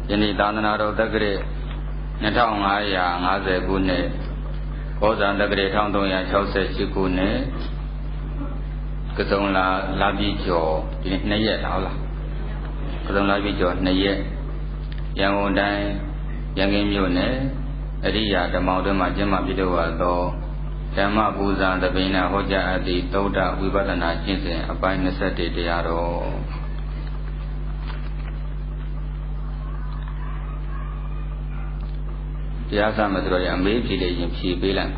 ယနေ့သာသနာတော်တက္ကရာ2550ခုနှစ်ဩဇာတက္ကရာ1368ခုနှစ်ကစုံလာပြီကျော်ဒီနေ့2ရက်လားဟုတ်လားကစုံလာပြီကျော်2ရက်ရန်ကုန်တိုင်းရန်ကင်းမြို့နယ်အရိယာဓမ္မောင်တွင်မှကျင်းပပြုလုပ်ရသောဓမ္မပူဇာသဘင်နာဟောကြားအပ်သည့်သုဒ္ဓဝိပဿနာကျင့်စဉ်အပိုင်း21တရားတော်တရားစမယ်ဆိုတော့အမေးဖြေလေးရင်ဖြေပေးလိုက်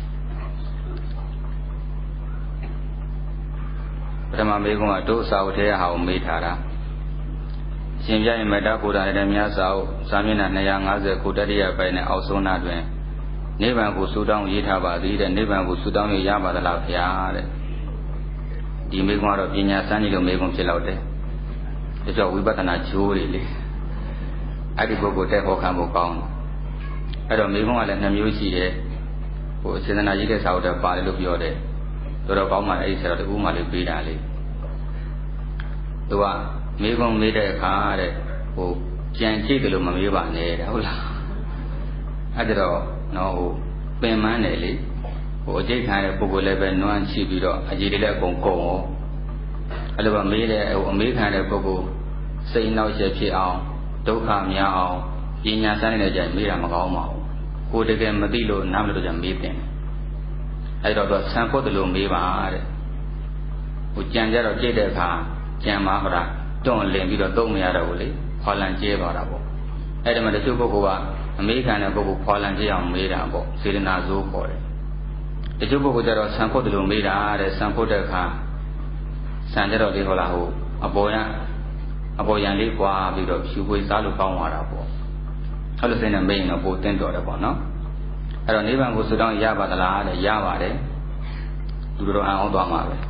ပထမမေးခွန်းကတို့စာအုပ်ထဲဟာကိုမေးထားတာရှင်ပြရင်မေတ္တာဘုရားရဲ့မြတ်စာအုပ်စာမျက်နှာ250ခုတတိယပိုင်းနဲ့အောက်ဆုံးနာတွင်နိဗ္ဗာန်ကိုဆုတောင်းရေးထားပါသည်တဲ့နိဗ္ဗာန်ကိုဆုတောင်းရပါသလားဗျာတဲ့ဒီမေးခွန်းကတော့ပညာစမ်းကြီးလိုမေးခွန်းဖြစ်တော့တယ်ဒါကြောင့်ဝိပဿနာဂျိုးတွေလေအဲ့ဒီပုဂ္ဂိုလ်တဲ့ဟောခံဖို့ကောင်းတယ်အဲ့တော့မိဘကလည်း2မျိုးရှိတယ်ဟိုစေတနာကြီးတဲ့စာအုပ်တွေပါတယ်လို့ပြောတယ်တော်တော်ကောင်းမှအဲ့ဒီဆရာတော်တကူမှလေးပေးတာလေသူကမိဘမေးတဲ့အခါတဲ့ဟိုကြံကြည့်တယ်လို့မမေးပါနဲ့တဲ့ဟုတ်လားအဲ့ဒါတော့နော်ဟိုပင်မန်းတယ်လေဟိုအကျိတ်ခံတဲ့ပုဂ္ဂိုလ်လည်းပဲနွမ်းချိပြီးတော့အကြည်တွေလည်းအကုန်ကုန်ရောအဲ့လိုပဲမေးတဲ့ဟိုအမေးခံတဲ့ပုဂ္ဂိုလ်စိတ်နှောက်ယှက်ဖြစ်အောင်ဒုက္ခများအောင်ပညာစမ်းနေတဲ့ကြိုင်မေးတာမကောင်းပါဘူးကိုတကယ်မသိလို့နားမလို့ကြမေးတယ်အဲ့တော့ဆံဖို့တလို့မေးပါတဲ့ဟိုကြံကြတော့ကြိတ်တဲ့အခါကြံမှာမလားတွန့်လင်ပြီးတော့သုံးမရတော့ဘူးလေခွာလန်ကျဲသွားတာပေါ့အဲ့ဒီမှာတချို့ပုဂ္ဂိုလ်ကအမေးခံတဲ့ပုဂ္ဂိုလ်ခွာလန်ကျဲအောင်မေးတာပေါ့စေတနာစိုးခေါ်တယ်တချို့ပုဂ္ဂိုလ်ကျတော့ဆံဖို့တလို့မေးတာတဲ့ဆံဖို့တဲ့အခါဆံကြတော့လေဟောလားဟိုအပေါ်ရန်လေးကွာပြီးတော့ဖြူပွေစားလို့ကောင်းသွားတာပေါ့အဲ့လိုစိတ်နဲ့မေးရင်တော့ပိုတင်းတော်တယ်ပေါ့နော်အဲ့တော့နိဗ္ဗာန်ကိုဆုတောင်းရပါသလားတဲ့ရပါတယ်သူတို့အံ့ဩသွားမှာပဲ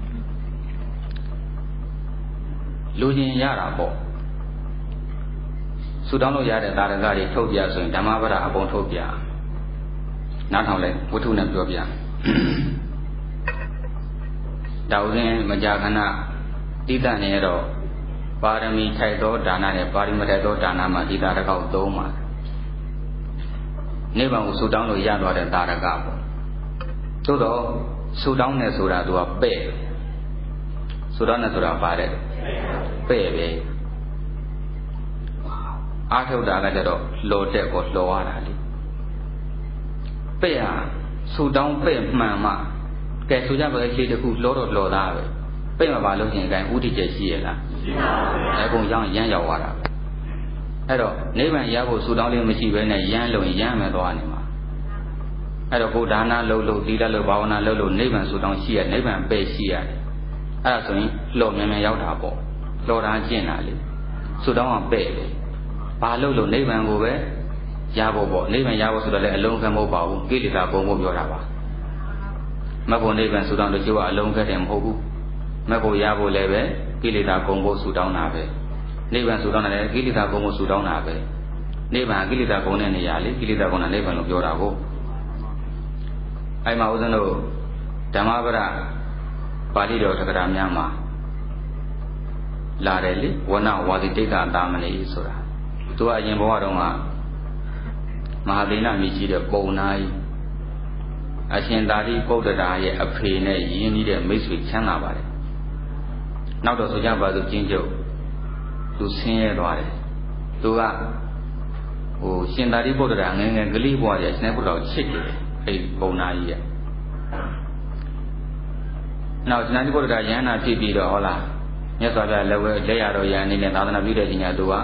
လူချင်းရတာပေါ့ဆုတောင်းလို့ရတဲ့တာရကတွေထုတ်ပြဆိုရင်ဓမ္မပဒအကုန်ထုတ်ပြနားထောင်လိုက်ဝတ္ထုနဲ့ပြောပြဒါဥစဉ်မကြာခဏတိတ္တနေတော့ပါရမီထိုက်သောဒါနနဲ့ပါရမီထိုက်သောဒါနမှာဒီတာရကောက်သုံးပါနိဗ္ဗာန်ကိုဆုတောင်းလို့ရသွားတဲ့တာရကပေါ့သို့တော့ဆုတောင်းနေဆိုတာသူကပဲ့ဆုတောင်းနေဆိုတာပါတယ်ပဲ့ပဲအားထုတ်တာကကြတော့လော်တက်ကိုလော်ရတာလေပဲ့ဟာဆုတောင်းပဲ့မှန်မှကဲဆိုကြပါလေခြေတစ်ခုလောတော့လော်သားပဲပဲ့မှာပါလို့ရှိရင်အကိုဥဒိကျရှိရလားရှိပါဘူးအကုန်ရမ်းရောက်သွားတာပဲအဲ့တော့နိဗ္ဗာန်ရဖို့ဆုတောင်းလေးမရှိဘဲနဲ့ရမ်းလို့ရမ်းမယ်သွားနေမှာအဲ့တော့ဘုဒါနလုပ်လို့သီလလုပ်ဘာဝနာလုပ်လို့နိဗ္ဗာန်ဆုတောင်းရှိရနိဗ္ဗာန်ပဲ့ရှိရတယ်အဲ့ဒါဆိုရင်လော်မြန်မြန်ရောက်တာပေါ့လော်တာကျင့်တာလေဆုတောင်းကပဲ့လေဘာလုပ်လို့နိဗ္ဗာန်ကိုပဲရဖို့ပေါ့နိဗ္ဗာန်ရဖို့ဆိုတော့လည်းအလုံးခံမဟုတ်ပါဘူးကိလေသာပုံဖို့ပြောတာပါမဖို့နိဗ္ဗာန်ဆုတောင်းလို့ကျိုးကအလုံးခဲ့တယ်မဟုတ်ဘူးမဖို့ရဖို့လည်းပဲကိလေသာကုန်ဖို့ဆုတောင်းတာပဲနိဗ္ဗာန်ဆုတောင်းတယ်ကိလေသာကုန်ဖို့ဆုတောင်းတာပဲနိဗ္ဗာန်ကိလေသာကုန်တဲ့နေရာလေကိလေသာကုန်တာနိဗ္ဗာန်လို့ပြောတာကိုအဲ့မှာဦးဇင်းတို့ဓမ္မပဒပါဠိတော်သက္ကရာများမှာလာတယ်လေဝနဝါစီတိတ်္တသာမဏေဆိုတာသူကအရင်ဘဝတုန်းကမဟာသေနမြည်ကြီးတဲ့ပုံနာကြီးအရှင်သာရိပုတ္တရာရဲ့အဖေနဲ့ရင်းနှီးတဲ့မိတ်ဆွေချမ်းသာပါတယ်နောက်တော့ဆိုကြပါစို့ကျင်းကျုပ်သူဆင်းရဲသွားတယ်သူကဟိုရှင်သာရိပုတ္တရာငယ်ငယ်ကလေးဘဝတည်းရှင်သာရိပုတ္တရာကိုချစ်တယ်အဲ့ပုံနာကြီးရဲ့နောက်ရှင်သာရိပုတ္တရာယန္နာဖြစ်ပြီးတော့ဟောလားမြတ်စွာဘုရားလက်ရတော်ရန်အနေနဲ့သာသနာပြုတဲ့ချိန်ကသူက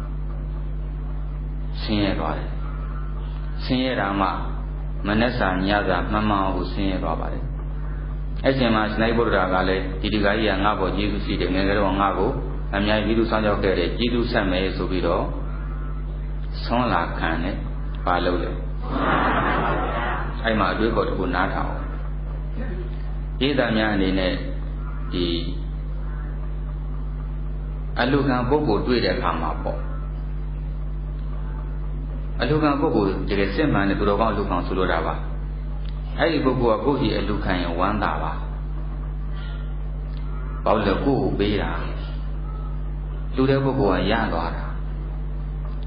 ဆင်းရဲသွားတယ်ဆင်းရဲတာမှမနက်စာညစာမှန်မှန်ကိုဆင်းရဲသွားပါတယ်အဲ့ချိန်မှာရှင်သာရိပုတ္တရာကလည်းဒီဒီကကြီးကငါ့ဘောကျေးဇူးရှိတယ်ငယ်ငယ်တော့ငါ့ကိုအများကြီးကျေးဇူးဆောင်ရောက်ခဲ့တယ်ကျေးဇူးဆက်မယ်ဆိုပြီးတော့ဆွမ်းလာခံတယ်ဘာလုပ်လဲအဲ့မှာအတွေ့အခေါ်တစ်ခုနားထောင်ရေးသားများအနေနဲ့ဒီအလူခံပုဂ္ဂိုလ်တွေ့တဲ့အခါမှာပေါ့အလူခံပုဂ္ဂိုလ်တကယ်စစ်မှန်တဲ့သူတော်ကောင်းအလူခံဆိုလိုတာပါအဲ့ဒီပုဂ္ဂိုလ်ကကိုယ့်ရဲ့အလူခံရင်ဝမ်းသာပါဘာလို့လဲကိုယ့်ကိုပေးတာလူတဲ့ပုဂ္ဂိုလ်ကရသွားတာ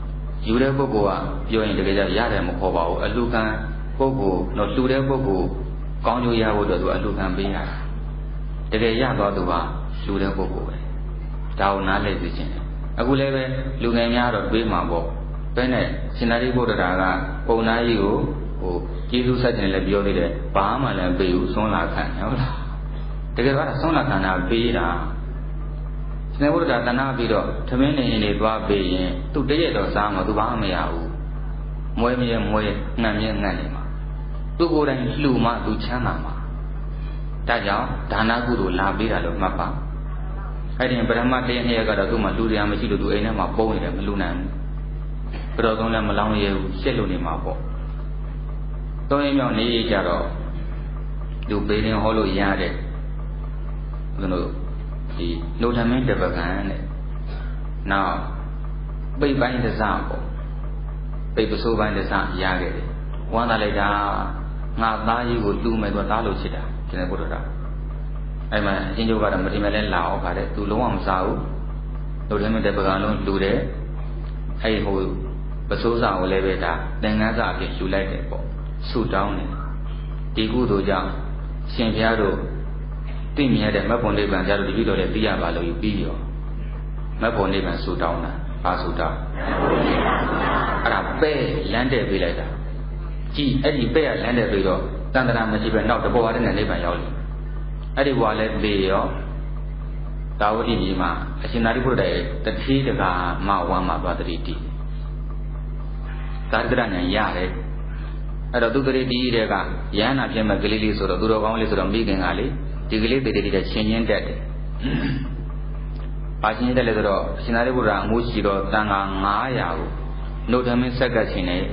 ယူတဲ့ပုဂ္ဂိုလ်ကပြောရင်တကယ်ကြရတယ်မခေါ်ပါဘူးအလူခံပုဂ္ဂိုလ်တော့လှူတဲ့ပုဂ္ဂိုလ်ကောင်းကျိုးရဖို့အတွက်သူအလူခံပေးရတာတကယ်ရသွားသူကလှူတဲ့ပုဂ္ဂိုလ်ပဲဒါကိုနားလည်သိခြင်းတယ်အခုလည်းပဲလူငယ်များတော့တွေးမှာပေါ့ဘယ်နဲ့ရှင်သာရိပုတ္တရာကပုံနာကြီးကိုကျေးဇူးဆက်ခြင်းလည်းပြောသေးတယ်ဘာမှလည်းပေးဘူးဆွမ်းလာခံဟုတ်လားတကယ်တော့ဆွမ်းလာခံတာပေးတာရှင်သာရိပုတ္တရာတဏှာပြီးတော့သမင်းနေရင်တွေသွားပေးရင်သူတရက်တော့စားမှာသူဘာမှမရဘူးမွေးမြဲမွေးငံ့မြဲငံ့နေမှာသူကိုယ်တိုင်လှူမှသူချမ်းသာမှာဒါကြောင့်ဒါနကုသိုလ်လာပေးတာလို့မှတ်ပါအဲ့ဒီပထမတည့်ရက်ကတော့သူ့မှာလူတရားမရှိလို့သူအိမ်ထဲမှာပုံနေတယ်မလူနိုင်ဘူးဘယ်တော့သုံးလဲမလောင်းရဘူးရှစ်လို့နေမှာပေါ့သုံးရက်မြောက်နေကြတော့လူပေးရင်ဟောလို့ရတယ်ဘယ်လိုဒီလူထမင်းတပကံတဲ့နောက်ပိတ်ပိုင်းတစပေါ့ပိတ်ပစိုးပိုင်းတစရခဲ့တယ်ဝမ်းသာလိုက်တာငါသားကြီးကိုလူမယ်တော့သားလို့ချစ်တာရှင်ဘုရားအဲ့မှာအချင်းကျုပ်ကတော့မတင်မလဲလာအောင်ခါတဲ့သူလုံးဝမစားဘူးလူထမင်းတပကံလုံးလူတယ်အဲ့ဟိုပစိုးစာကိုလည်းပဲဒါသင်္ကန်းစာအဖြစ်ယူလိုက်တယ်ပေါ့ဆုတောင်းတယ်ဒီကုသိုလ်ကြောင့်ရှင်ဘုရားတို့သိမြင်တဲ့မတ်ဖို့နိဗ္ဗာန်ကြတော့ဒီလိုလည်းသိရပါလို့ပြီးရောမတ်ဖို့နိဗ္ဗာန်ဆုတောင်းတာဘာဆုတောင်းအဲ့ဒါပဲလမ်းတဲ့ပေးလိုက်တာကြည်အဲ့ဒီပဲကလမ်းတဲ့ပြီးတော့တန်တရာမရှိပဲနောက်တဘောရတဲ့နိဗ္ဗာန်ရောက်လိမ့်အဲ့ဒီဘဝလည်းသိရောသာဝတိကြီးမှာအရှင်သာရိပုတ္တရာရဲ့တတိတကာမဝမ်းမှာသွားတတိတည်သာရကဉာဏ်ရတယ်အဲ့တော့သူကလေးဒီတဲ့ကရဟန္တာဖြစ်မဲ့ကလေးလေးဆိုတော့သူတော်ကောင်းလေးဆိုတော့မိခင်ကလေဒီကလေးတည်းတည်းချင်းချင်းတက်တယ်။ပါချင်းတက်လေဆိုတော့ရှင်သာရိပုတ္တရာအမှုရှိတော့တန်ခါ900ကိုနှုတ်ထမင်းဆက်ကချင်းနေ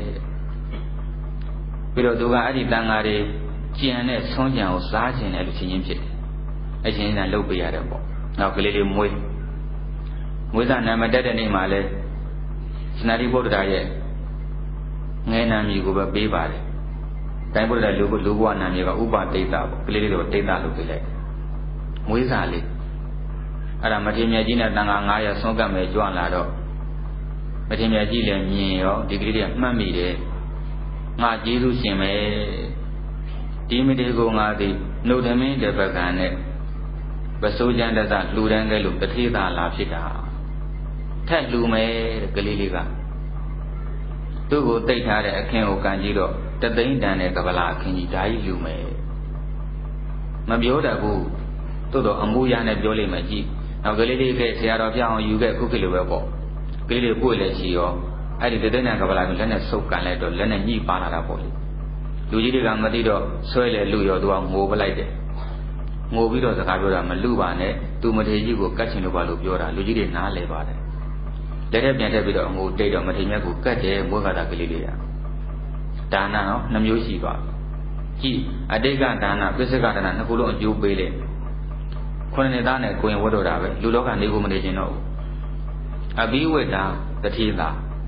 ပြီးတော့သူကအဲ့ဒီတန်ခါတွေကြံတဲ့ဆွမ်းကြံကိုစားခြင်းတယ်လို့ချင်းချင်းဖြစ်တယ်။အချင်းချင်းလှုပ်ပေးရတယ်ပေါ့။နောက်ကလေးလေးမွေးစားနာမတက်တဲ့နေ့မှာလဲရှင်သာရိပုတ္တရာရဲ့ငယ်နာမည်ကိုပဲပေးပါတယ်။တိုင်းပုတ္တရာလူဘဝနာမည်ကဥပတိတ်တာပေါ့ကလေးလေးတော့တိတ်တာလို့ပြောလိုက်မွေးစားလေးအဲ့ဒါမထေရမြတ်ကြီးနဲ့တန်ခါ900ဆွမ်းကပ်မယ်ကြွလာတော့မထေရမြတ်ကြီးလည်းမြင်ရောဒီကလေးတွေကမှတ်မိတယ်ငါကျေးဇူးရှင်ပဲဒီမတေကိုငါသည်နှုတ်ထမင်းတပကံနဲ့ပစိုးကျန်တသလှူဒန်းခဲ့လို့တထေသာလာဖြစ်တာထက်လှူမယ်ကလေးလေးကသူ့ကိုတိတ်ထားတဲ့အခင်းကိုကန်ကြည့်တော့တသိန်းတန်တဲ့ကပလာအခင်းကြီးဓာကြီးလူမယ်မပြောတတ်ဘူးတိုးတော့အမှုရနဲ့ပြောလိမ့်မယ်ကြည့်နောက်ကလေးလေးကဆရာတော်ပြောင်းယူခဲ့ခုခေတ်လိုပဲပေါ့ကလေးလေးပွေလည်းချီရောအဲ့ဒီတသိန်းတန်ကပလာကိုလက်နဲ့ဆုပ်ကန်လိုက်တော့လက်နဲ့ညှိပါလာတာပေါ့လေလူကြီးတွေကမသိတော့ဆွဲလေလူရောသူကငိုပလိုက်တယ်ငိုပြီးတော့စကားပြောတာမလူပါနဲ့သူမထေကြီးကိုကတ်ချင်လို့ပါလို့ပြောတာလူကြီးတွေနားလဲပါတယ်လက်ထက်ပြန်ထည့်ပြီးတော့ငိုတိတ်တော့မထေမြတ်ကိုကတ်တယ်မွေးခါတာကလေးလေးရဒါနနော်နှမျိုးရှိသွားကြည့်အတိတ်ကဒါနပစ္စကဒါနနှစ်ခုလုံးအကျိုးပေးလေခုနှစ်သားနဲ့ကိုရင်ဝတ်တော့တာပဲလူလောကနေကိုမနေခြင်းတော့ဘူးအဘိဝိတာတတိသာ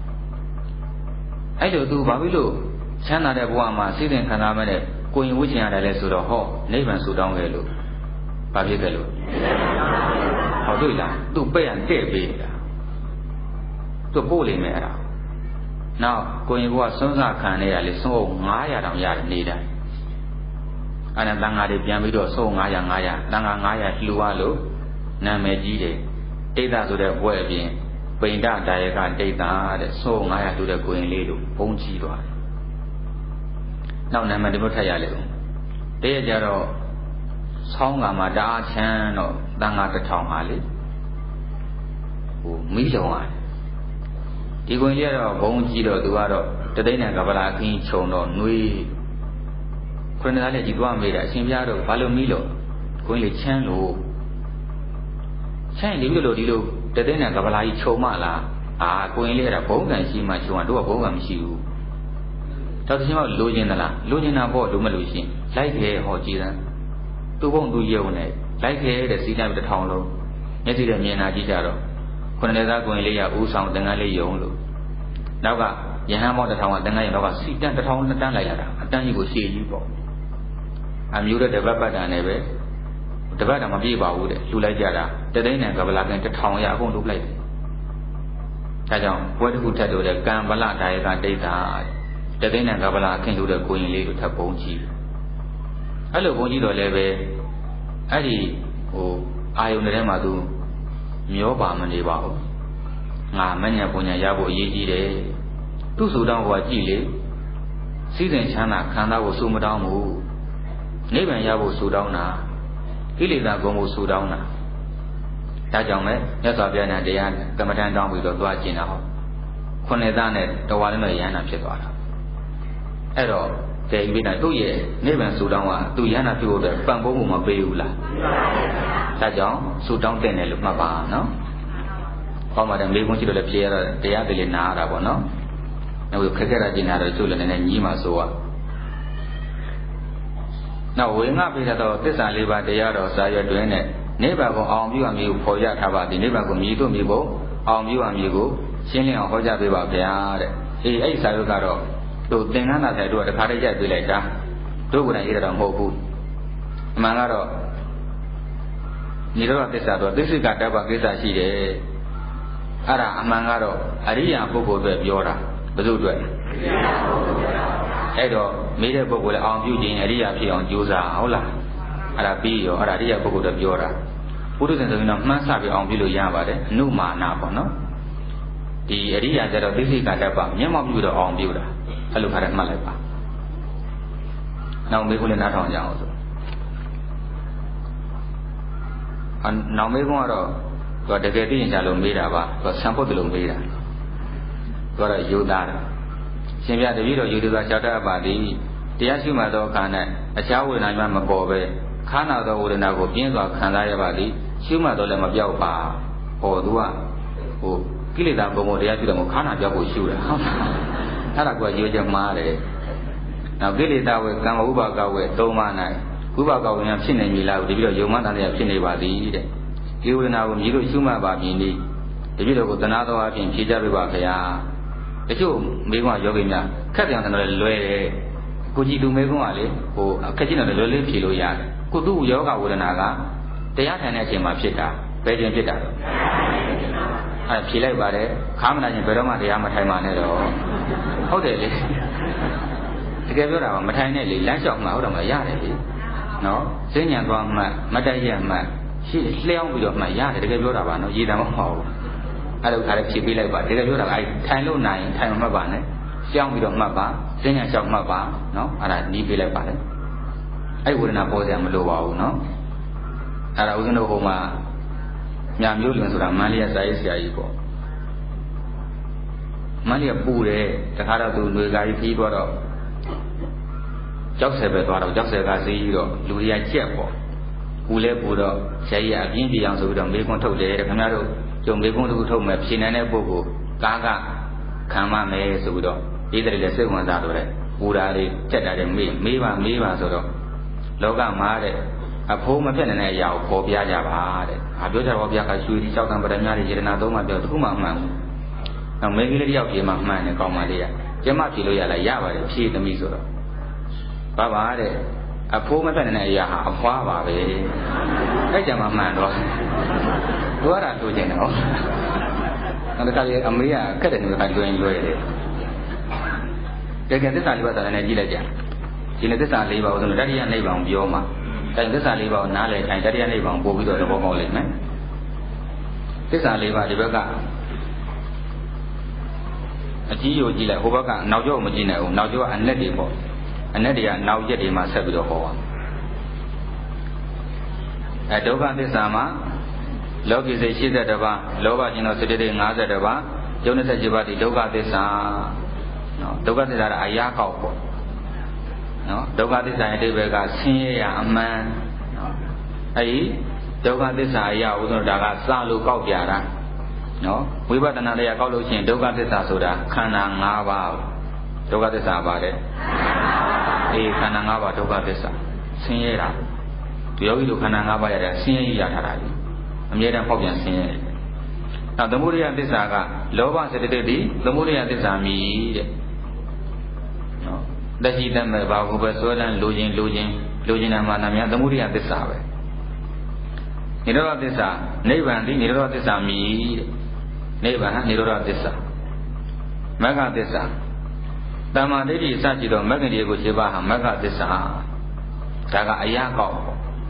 အဲ့လိုသူဘာဖြစ်လို့ချမ်းသာတဲ့ဘဝမှာစိတ်သင်ခံစားမဲ့ကိုရင်ဝတ်ချင်ရတယ်လဲဆိုတော့ဟောနိဗ္ဗာန်ဆူတောင်းခဲ့လို့ဘာဖြစ်ခဲ့လို့ဟောတွေ့လားသူ့ပဲ့ရတဲ့ပေးနေတာသူပို့လိမ့်မယ်အဲ့ဒါနောက်ကိုရင်ဘုရားစွန်းစားခံနေရလေစွန်းအုပ်900တောင်ရတယ်နေတိုင်းအဲ့ဒါတန်ဃာတွေပြန်ပြီးတော့စွန်း900တန်ဃာ900လှူရလို့နာမည်ကြီးတယ်တိတ်တာဆိုတဲ့ဘွဲ့အပြင်ပိန္ဒဒါယကတိတ်တာတဲ့စွန်း900လှူတဲ့ကိုရင်လေးလို့ဘုံကြီးသွားတယ်နောက်နာမည်တစ်ခုထပ်ရလေဦးတည့်ရကြတော့ဆောင်းကမှာတအားချမ်းတော့တန်ဃာ1000ဟာလေဟိုမိလုံးရတယ်ဒီကွန်ကြီးကတော့ဘုံကြီးတော့သူကတော့တသိန်းနဲ့ကပလာခင်းခြုံတော့နှွေးခုနကလည်းကြည်သွားမိတာအရှင်ပြားတော့ဘာလို့မီးလို့ကွင်းလေးချမ်းလို့ချမ်းဒီလိုဒီလိုတသိန်းနဲ့ကပလာကြီးခြုံမလားကွင်းလေးအဲ့ဒါဘုံကံရှိမှခြုံတော့ဘုံကံမရှိဘူးတော့တချို့ကလိုချင်သလားလိုချင်တာပေါ့လိုမလို့ရှင်လိုက်ခဲဟောကြည်သမ်းသူ့ဘုံသူယုံနေလိုက်ခဲတဲ့စီးတိုင်း1000လုံးမျက်စိနဲ့မြင်တာကြည့်ကြတော့ခုနှစ်သားကွင်လေးရဦးဆောင်တန်ခါးလေးယုံလို့နောက်ကယဟန်မော1000ကတန်ခါးရင်တော့စီတန်1000တန်းလိုက်ရတာအတန်းကြီးကိုရှည်ကြီးပေါ့အမျိုးတဲ့တပတ်ပတ်တာနဲ့ပဲတပတ်တာမပြေပါဘူးတဲ့လှူလိုက်ကြတာတသိန်းနဲ့ကပလာကန်1000ရအကုန်လှူလိုက်တယ်ဒါကြောင့်ဘွဲတစ်ခုထပ်လို့တဲ့ကံဗလဒါယကဒိဋ္ဌာတသိန်းနဲ့ကဗလာခင်လို့တဲ့ကိုရင်လေးကိုထပ်ပုံကြည့်အဲ့လိုပုံကြည့်တော့လည်းပဲအဲ့ဒီအာယုန်ထဲမှာသူမျောပါမနေပါဘူးငါမဉ္ဇဉ်ပုံညာရဖို့အရေးကြီးတယ်သူ့ဆူတောင်းဘဝကြည့်လေစည်းစိမ်ချမ်းသာခန္ဓာကိုဆူမတောင်းဘူးနိဗ္ဗာန်ရဖို့ဆူတောင်းတာကိလေသာကုန်ဖို့ဆူတောင်းတာဒါကြောင့်ပဲမြတ်စွာဘုရားနဲ့တရားကမ္မဋ္ဌာန်းတောင်းပြီးတော့သွားကျင်တာဟောခုနှစ်သားနဲ့တဝါလည်းတော့ရဟန္တာဖြစ်သွားတာအဲ့တော့တေဝိဒသူ့ရဲ့နိဗ္ဗာန်ဆူတောင်းကသူရဟန္တာဖြစ်ဖို့အတွက်ပံ့ပိုးမှုမပေးဘူးလားဒါကြောင့်ဆူတောင်းတဲ့တယ်လို့မှတ်ပါနော်ဟောမှာတယ်မေးခွန်းရှိလို့လည်းဖြေရတော့တရားတွေလည်းနားရတာပေါ့နော်အခုခက်ခဲတာကျင်တာတော့ကျိုးလည်းနည်းနည်းညီးမှဆိုရနောက်ဝေငှပေးတော့သစ္စာလေးပါးတရားတော်စာရွက်တွင်နဲ့နိဗ္ဗာန်ကိုအောင်ပြုရမည်ကိုဖော်ရထားပါသည်နိဗ္ဗာန်ကိုမြည်တို့မြည်ဖို့အောင်ပြုရမည်ကိုရှင်းလင်းအောင်ဟောကြားပေးပါဗျာတဲ့အဲ့ဒီစာရွက်ကတော့သူသင်္ကန်းသာဆိုင်တို့ကတခါတည်းရိုက်ပေးလိုက်တာတို့ကလည်းရေးတော့မဟုတ်ဘူးအမှန်ကတော့နိရောဓသစ္စာတော့သစ္စိကတ္တပကိစ္စရှိတယ်အဲ့ဒါအမှန်ကတော့အရိယာပုဂ္ဂိုလ်အတွက်ပြောတာဘယ်သူအတွက်အဲ့တော့မိတဲ့ပုဂ္ဂိုလ်လည်းအောင်ပြုခြင်းအရိယာဖြစ်အောင်ကြိုးစားဟုတ်လားအဲ့ဒါပြီးရောအဲ့ဒါအရိယာပုဂ္ဂိုလ်တော့ပြောတာပုထုဇဉ်ဆိုရင်တော့မှန်းဆပြီးအောင်ပြုလို့ရပါတယ်အနုမာနပေါ့နော်ဒီအရိယာကျတော့သိစိကတ္တပမျက်မှောက်ပြုတော့အောင်ပြုတာအဲ့လိုခါတည်းမှတ်လိုက်ပါနောက်မေးခွန်းလည်းနားထောင်ကြအောင်ဆိုနောက်မေးခွန်းကတော့သူကတကယ်သိရင်ကြလို့မေးတာပါသူကဆံဖို့တလို့မေးတာသူကတော့ယူသားတယ်ရှင်ပြတပည့်တော်ယူသူက၆တတ်ပါသည်တရားရှိမှသောအခါ၌အခြားဝေဒနာမှမပေါ်ပဲခန္ဓာသောဝေဒနာကိုပြင်းစွာခံစားရပါသည်ရှိမှတော့လည်းမပြောက်ပါဟောသူကကိလေသာဘုံဘုံတရားရှိတယ်မို့ခန္ဓာပြောက်ဖို့ရှုတယ်ဟုတ်လားအဲ့ဒါကရွေးချက်မှားတယ်နောက်ကိလေသာဝေကံဥပါကဝေ၃ပါး၌ဥပါကဝေများဖြစ်နေပြီလားတပည့်တော်ယုံမှန်တရားဖြစ်နေပါသည်တဲ့ဒီဝေဒနာကိုမြည်လို့ရှုမှတ်ပါပြီနိတပည့်တော်ကိုသနာတော်အပြင်ဖြေကြပေးပါခင်ဗျာတချို့မိကွန်းယောဂီများခက်ပြန်တယ်လည်းလွယ်တယ်ကိုကြည်သူမိကွန်းကလေအခက်ကြီးတယ်လွယ်လေးဖြေလို့ရတယ်ကိုသူ့ယောဂဝေဒနာကတရားထိုင်တဲ့အချိန်မှာဖြစ်တာဘယ်ချိန်ဖြစ်တာလဲဖြေလိုက်ပါတယ်ခါမနာချင်းဘယ်တော့မှတရားမထိုင်ပါနဲ့တော့ဟုတ်တယ်လေတကယ်ပြောတာကမထိုင်နဲ့လေလမ်းလျှောက်မှဟုတ်တယ်မရတယ်လေနော်စဉ္ညာသွားမှမတက်ရမှရှိလျှောင်းပြီးတော့မှရတယ်တကယ်ပြောတာပါနော်ရည်တမ်းမဟုတ်ဘူးအဲ့လိုခါလေးဖြေပေးလိုက်ပါတကယ်ပြောတာကထိုင်လို့နိုင်ထိုင်မှတ်ပါနဲ့လျှောင်းပြီးတော့မှတ်ပါစဉ္ညာလျှောက်မှတ်ပါနော်အဲ့ဒါနီးပေးလိုက်ပါလေအဲ့ဝေဒနာပေါ်စရာမလိုပါဘူးနော်အဲ့ဒါဦးဇင်းတို့ဟိုမှာမြမျိုးလွင်ဆိုတာမန္တလေးစာရေးဆရာကြီးပေါ့မန္တလေးပူတယ်တခါတော့သူຫນွေကားကြီးပြီးသွားတော့ကြောက်ဆယ်ပဲသွားတော့ကြောက်ဆယ်ကစီးပြီးတော့လူတွေကကြက်ပေါ့ပူလဲပူတော့ဆရာကြီးအပြင်းပြအောင်ဆိုပြီးတော့မေးခွန်းထုတ်တယ်ခင်ဗျားတို့ကြုံမေးခွန်းတစ်ခုထုတ်မယ်ဖြေနိုင်တဲ့ပုဂ္ဂိုလ်ကားကခံမမယ်ဆိုပြီးတော့ဒီတည်းလည်းစိတ်ဝင်စားတော့တယ်ပူတာလေးကြက်တာလေးမေးပါဆိုတော့လောကမှာတဲ့အဖိုးမဖြစ်နေတဲ့အရာကိုပေါ်ပြကြပါတဲ့။ပြောကြတော့ဘုရားကရွှေဒီ၆ကံပရမညာတွေယရနာသုံးပါပြောတခုမှမှန်ဘူး။နောက်မင်းကလေးတယောက်ပြေမှမှန်တယ်ကောင်းပါလေ။ကျမဖြေလို့ရလားရပါတယ်ဖြေသမီးဆိုတော့ဘာပါတဲ့အဖိုးမဖြစ်နေတဲ့အရာဟာအဖွားပါပဲ။အဲ့ကြမှာမှန်တော့သူကတူကျင်တယ်ဟုတ်။နောက်တစ်ခါလေအမေကခက်တယ်နေကလွယ်တယ်။တကယ်သစ္စာလေးပါးသာလည်းကြည့်လိုက်ကြ။ဒီနေ့သစ္စာလေးပါးဆိုတော့တတိယနိဗ္ဗာန်ပြောမှာတိုင်သစ္စာလေးပါးကိုနားလည်တိုင်တတိယနိဗ္ဗာန်ပို့ပြီးတော့သဘောပေါက်လိမ့်မယ်သစ္စာလေးပါးဒီဘက်ကအကြီးကိုကြည့်လိုက်ဟိုဘက်ကနောက်ကျောကိုမကြည့်နိုင်ဘူးနောက်ကျောကအနက်တွေပေါ့အနက်တွေကနောက်ရက်တွေမှာဆက်ပြီးတော့ဟောပါဒုက္ခသစ္စာမှာလောကီစိတ်82ပါးလောဘခြင်းသောစိတ်တွေ52ပါးယုံ27ပါးဒီဒုက္ခသစ္စာနော်ဒုက္ခသစ္စာကအရာကောက်ပေါ့နော်ဒုက္ခသစ္စာရဲ့အဓိပ္ပာယ်ကဆင်းရဲရအမှန်နော်အဲဒီဒုက္ခသစ္စာအရာဥဆုံးဒါကစလို့ကောက်ပြတာနော်ဝိပဿနာတရားကောက်လို့ရှိရင်ဒုက္ခသစ္စာဆိုတာခန္ဓာ၅ပါးဒုက္ခသစ္စာပါတယ်ခန္ဓာ၅ပါးဒုက္ခသစ္စာဆင်းရဲတာဒီယောဂီတို့ခန္ဓာ၅ပါးရတဲ့ဆင်းရဲရထားတာလေအမြဲတမ်းပေါက်ပြန်ဆင်းရဲတယ်နောက်သမုဒယသစ္စာကလောဘစေတသိက်ဒီသမုဒယသစ္စာမြည်တဲ့နော်တရှိတတ်မဲ့ဘာကိုပဲစွဲလန်းလိုခြင်းနာမနာများသမုဒိယသစ္စာပဲနိရောဓသစ္စာနိဗ္ဗာန်ဒီနိရောဓသစ္စာမြည်တဲ့နိဗ္ဗာန်နိရောဓသစ္စာမဂ္ဂသစ္စာတမ္မာဒိဋ္ဌိစကြည့်တော့မဂ္ဂင်တွေကို7ပါးဟာမဂ္ဂသစ္စာဒါကအရာကောက်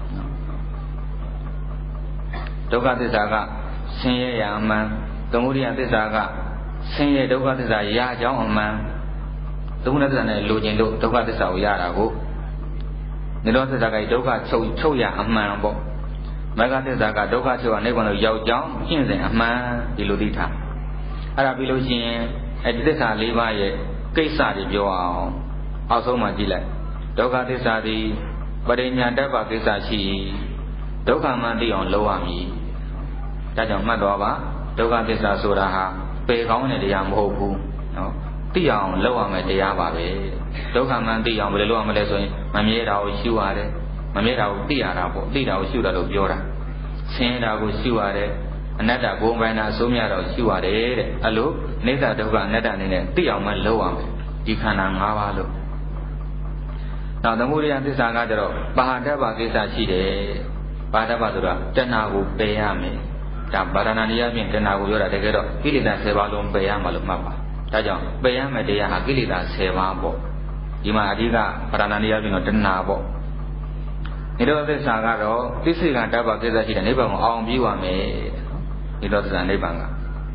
ဒုက္ခသစ္စာကဆင်းရဲရာအမှန်သမုဒယသစ္စာကဆင်းရဲဒုက္ခသစ္စာရာအကြောင်းအမှန်ဒုက္ခသစ္စာနဲ့လိုချင်လို့ဒုက္ခသစ္စာကိုရတာကိုနိရောဓသစ္စာကဒုက္ခချုပ်ရအမှန်ပေါ့မဂ္ဂသစ္စာကဒုက္ခချုပ်ရနိဗ္ဗာန်ကိုရောက်ကြောင်းရှင်းစဉ်အမှန်ဒီလိုသိထားအဲ့ဒါပြီးလို့ရှိရင်အဲဒီသစ္စာ၄ပါးရဲ့ကိစ္စတွေပြောအောင်အောက်ဆုံးမှာကြည့်လိုက်ဒုက္ခသစ္စာသည်ပရိညာတ္တပကိစ္စရှိဒုက္ခမှန်သိအောင်လုပ်ရမည်ဒါကြောင့်မှတ်တော်ပါဒုက္ခသစ္စာဆိုတာဟာပေကောင်းတဲ့တရားမဟုတ်ဘူးနော်သိအောင်လုပ်ရမယ်တရားပါပဲဒုက္ခမှန်သိအောင်ဘယ်လိုလုပ်ရမလဲဆိုရင်မမြဲတာကိုရှုရတယ်မမြဲတာကိုသိရတာပေါ့သိတာကိုရှုတာလို့ပြောတာဆင်းရဲတာကိုရှုရတယ်အနတ္တဘုံပိုင်းတာအစိုးမြတော့ရှုရတယ်တဲ့အဲ့လိုနိစ္စဒုက္ခအနတ္တအနေနဲ့သိအောင်မှလုပ်ရမယ်ဒီခန္ဓာ၅ပါးလို့နောက်သမုဒယသစ္စာကကြတော့ပါဟတ္တပကိစ္စရှိတယ်ပါဟတ္တပဆိုတာတဏှာကိုပယ်ရမယ်ဒါဗာရဏဏီယဖြင့်တဏှာကိုပြောတာတကယ်တော့ကိလေသာ10ပါးလုံးပယ်ရမှာလို့မှတ်ပါဒါကြောင့်ပယ်ရမယ်တရားဟာကိလေသာ10ပါးပေါ့ဒီမှာအဓိကဗာရဏဏီယဖြင့်တော့တဏှာပေါ့နိရောဓသစ္စာကတော့သိစိကတပ္ပကိစ္စရှိတယ်နိဗ္ဗာန်ကိုအောင်ပြီးပါမယ်နိရောဓသစ္စာနိဗ္ဗာန်က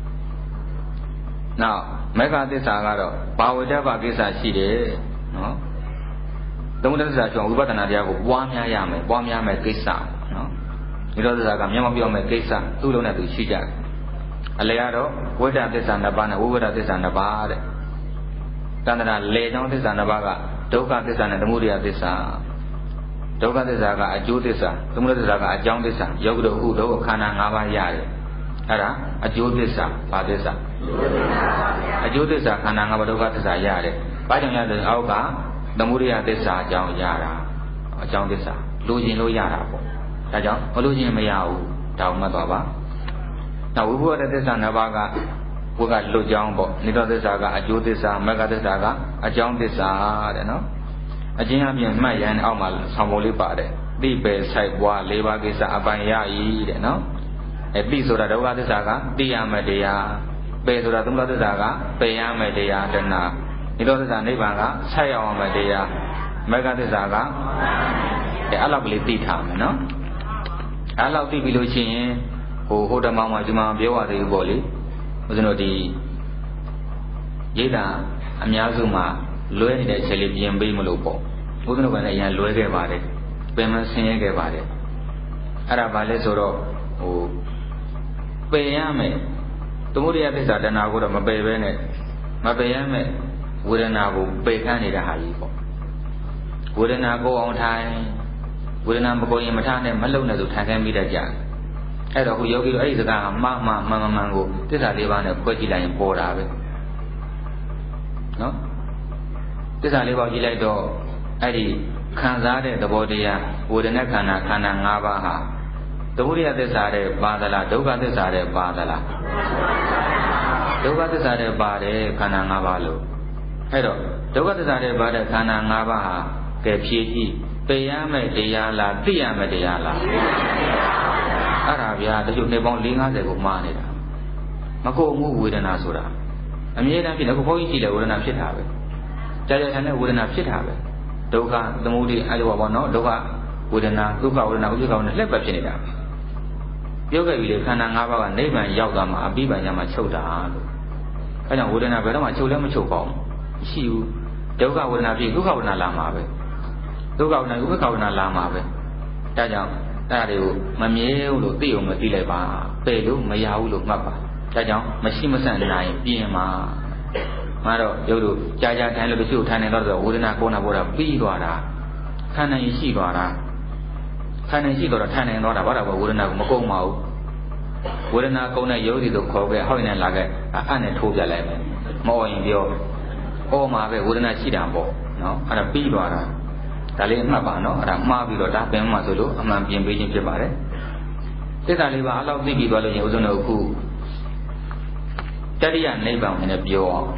နောက်မေဃသစ္စာကတော့ဘာဝတ္တပကိစ္စရှိတယ်နော်သမုဒယသစ္စာကြောင့်ဝိပဿနာတရားကိုပွားများရမယ်ပွားများမယ်ကိစ္စနော်နိရောဓသစ္စာကမျက်မှောက်ပြောမယ်ကိစ္စသူ့လုံးနဲ့သူရှိကြတယ်အလယ်ကတော့ဝိတ္တသစ္စာ2ပါးနဲ့ဝိဝိတ္တသစ္စာ2ပါးတဲ့တဏ္ဍာလေကြောင့်သစ္စာ2ပါးကဒုက္ခသစ္စာနဲ့သမုဒယသစ္စာဒုက္ခသစ္စာကအကျိုးသစ္စာသမုဒယသစ္စာကအကြောင်းသစ္စာယောဂတုဥဒုခန္ဓာ၅ပါးရတယ်အဲ့ဒါအကျိုးသစ္စာဘာသစ္စာအကျိုးသစ္စာခန္ဓာ၅ပါးဒုက္ခသစ္စာရတယ်ဘာကြောင့်ရလဲအောက်ကသမုဒယသစ္စာအကြောင်းရတာအကြောင်းသစ္စာလိုချင်လို့ရတာပေါ့ဒါကြောင့်မလိုချင်မရဘူးဒါမှမှတ်သွားပါနောက်ဝိဘုဒ္ဓသစ္စာ၅ပါးကဘုကလွတ်ကြောင်းပေါ့နိရောဓသစ္စာကအကျိုးသစ္စာမဂ္ဂသစ္စာကအကြောင်းသစ္စာတဲ့နော်အချင်းအပြင်မှတ်ရန်အောက်မှာဆောင်းပုံလေးပါတယ်သိပဲဆိုင်ပွား၄ပါးကိစ္စအပိုင်ရ၏တဲ့နော်သိဆိုတာဒုက္ခသစ္စာကသိရမယ်တရားပေဆိုတာသမုဒယသစ္စာကပယ်ရမယ်တရားတဏှာနိရောဓသစ္စာနိဗ္ဗာန်ကဆက်ရောက်ရမယ်တရားမဂ္ဂသစ္စာကအဲ့လောက်ကလေးသိထားမယ်နော်အဲ့လောက်သိပြီလို့ရှိရင်ဟိုတမောင်မှာဒီမှာပြောရသေးဘူးပေါ့လေဦးဇင်းတို့ဒီရိတ်တာအများစုမှာလွဲနေတဲ့အချက်လေးပြင်ပေးမလို့ပေါ့ဦးဇင်းတို့ကလည်းအရင်လွဲခဲ့ပါတယ်ပင်မဆင်းရဲခဲ့ပါတယ်အဲ့ဒါဘာလဲဆိုတော့ပယ်ရမယ်သမုဒယသစ္စာတဏှာကိုတော့မပယ်ဘဲနဲ့မပယ်ရမယ်ဝေဒနာကိုပယ်ခန့်နေတဲ့ဟာကြီးပေါ့ဝေဒနာကိုအောင်ထိုင်ဝေဒနာမကိုရင်မထားနဲ့မလုံနဲ့ဆိုထိုင်ခိုင်းပြီးတတ်ကြတယ်အဲ့တော့ခုယောဂီတို့အဲ့ဒီစကားကမှန်ကိုသစ္စာ၄ပါးနဲ့ဖွဲ့ကြည့်လိုက်ရင်ပေါ်တာပဲနော်သစ္စာ၄ပါးကြည့်လိုက်တော့အဲ့ဒီခံစားတဲ့သဘောတရားဝေဒနာခန္ဓာ၅ပါးဟာသမုဒယသစ္စာတဲ့ပါသလားဒုက္ခသစ္စာတဲ့ပါသလားဒုက္ခသစ္စာတဲ့ပါတယ်ခန္ဓာ၅ပါးလို့အဲ့တော့ဒုက္ခသစ္စာတဲ့ပါတဲ့ခန္ဓာ၅ပါးဟာကဲဖြည့်ကြည့်သိရမယ်တရားလားသိရမယ်တရားလားအဲ့ဒါဗျာတချို့နှစ်ပေါင်း40-50ကိုမှားနေတာမကုန်မှုဝေဒနာဆိုတာအမြဲတမ်းဖြစ်တယ်ခုဘုန်းကြီးကြည့်တယ်ဝေဒနာဖြစ်တာပဲကြာကြာထိုင်တဲ့ဝေဒနာဖြစ်တာပဲဒုက္ခသမုဒိအဲ့လိုပါနော်ဒုက္ခဝေဒနာဒုက္ခဝေဒနာဥပ္ပခဝေဒနာလက်ပဲဖြစ်နေတာပြောခဲ့ပြီလေခန္ဓာ၅ပါးကနိဗ္ဗာန်ရောက်သွားမှာအပိပညာမှာချုပ်တာလို့အဲကြောင့်ဝေဒနာဘယ်တော့မှချုပ်လည်းမချုပ်ပါဘူးမရှိဘူးဒုက္ခဝေဒနာဖြစ်ဒုက္ခဝေဒနာလာမှာပဲဒုက္ခဝေဒနာဥပ္ပခဝေဒနာလာမှာပဲဒါကြောင့်အဲ့ဒါတွေကိုမမြဲဘူးလို့သိအောင်မသိလိုက်ပါပယ်လို့မရဘူးလို့မှတ်ပါဒါကြောင့်မရှိမဆန့်နိုင်ပြင်မှာမတော့ရုပ်တို့ကြာကြာထိုင်လို့တချို့ထိုင်နေတော့ဝေဒနာကိုနာပေါ်တာပြီးသွားတာခန္ဓာရင်ရှိသွားတာခန္ဓာရှိတော့ထိုင်နေသွားတာဘာလို့ဝေဒနာကိုမကုန်ပါဘူးဝေဒနာကုန်တဲ့ရုပ်ဒီလိုခေါ်ခဲ့ဟောက်နေလာခဲ့အဲ့နဲ့ထိုးပြလိုက်မယ်မောရင်ပြောအော်မှာပဲဝေဒနာရှိတာပေါ့နော်အဲ့ဒါပြီးသွားတာဒါလေးမှတ်ပါနော်အဲ့ဒါမှားပြီးတော့ဒါပင်မှဆိုလို့အမှန်ပြင်ပေးခြင်းဖြစ်ပါတယ်သစ္စာလေးပါအလောက်သိပြီးသွားလို့ရင်ဥစဉ်တို့အခုတတိယနိဗ္ဗာန်ကိုလည်းပြောအောင်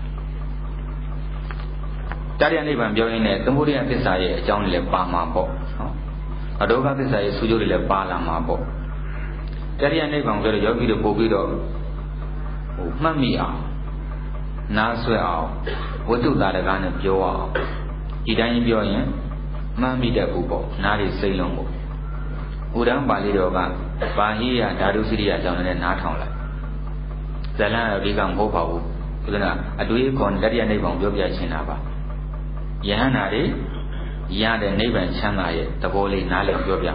တတိယနိဗ္ဗာန်ပြောရင်းနဲ့သမုဒယသစ္စာရဲ့အကြောင်းတွေလည်းပါမှာပေါ့နော်အဒုက္ခသစ္စာရဲ့ဆူကျိုးတွေလည်းပါလာမှာပေါ့တတိယနိဗ္ဗာန်ဆိုတော့ယောဂီတို့ပို့ပြီးတော့ Mammy out. Now swear out. What do that again of your out? Did I enjoy him? Mammy the Bubo, not his Salombo. Udam Balidoga, Bahia, Darusiria down in Natonla. The land become Hopa. A dweeb on Daria Neighbor Yobia Chinaba. Yanade, Yan the neighbor and Shanghai, the Boli Nale Yobia.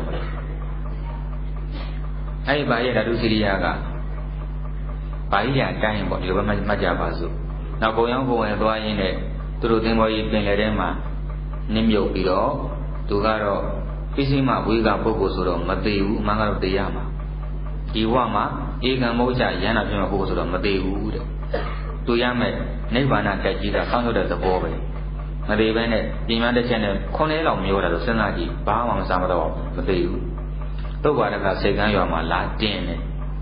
I buy a Darusiria. Bahia dying what you were Majabazu. Now go young boy and boy in it, through them or you been Lerema, Nimyo Piro, Tugaro, Pisima, Wiga Bogosuro, Mateu, Manga de Yama. Iwama, Egan Moja, Yana Pima Bogosuro, Mateu. To Yame, Nevana Kajida, found at the boy. Madevene, demanded Channel, Cornell Mura, the Senagi, Bawam Samado, Mateu. The Wadaka Segan Yama, Latin.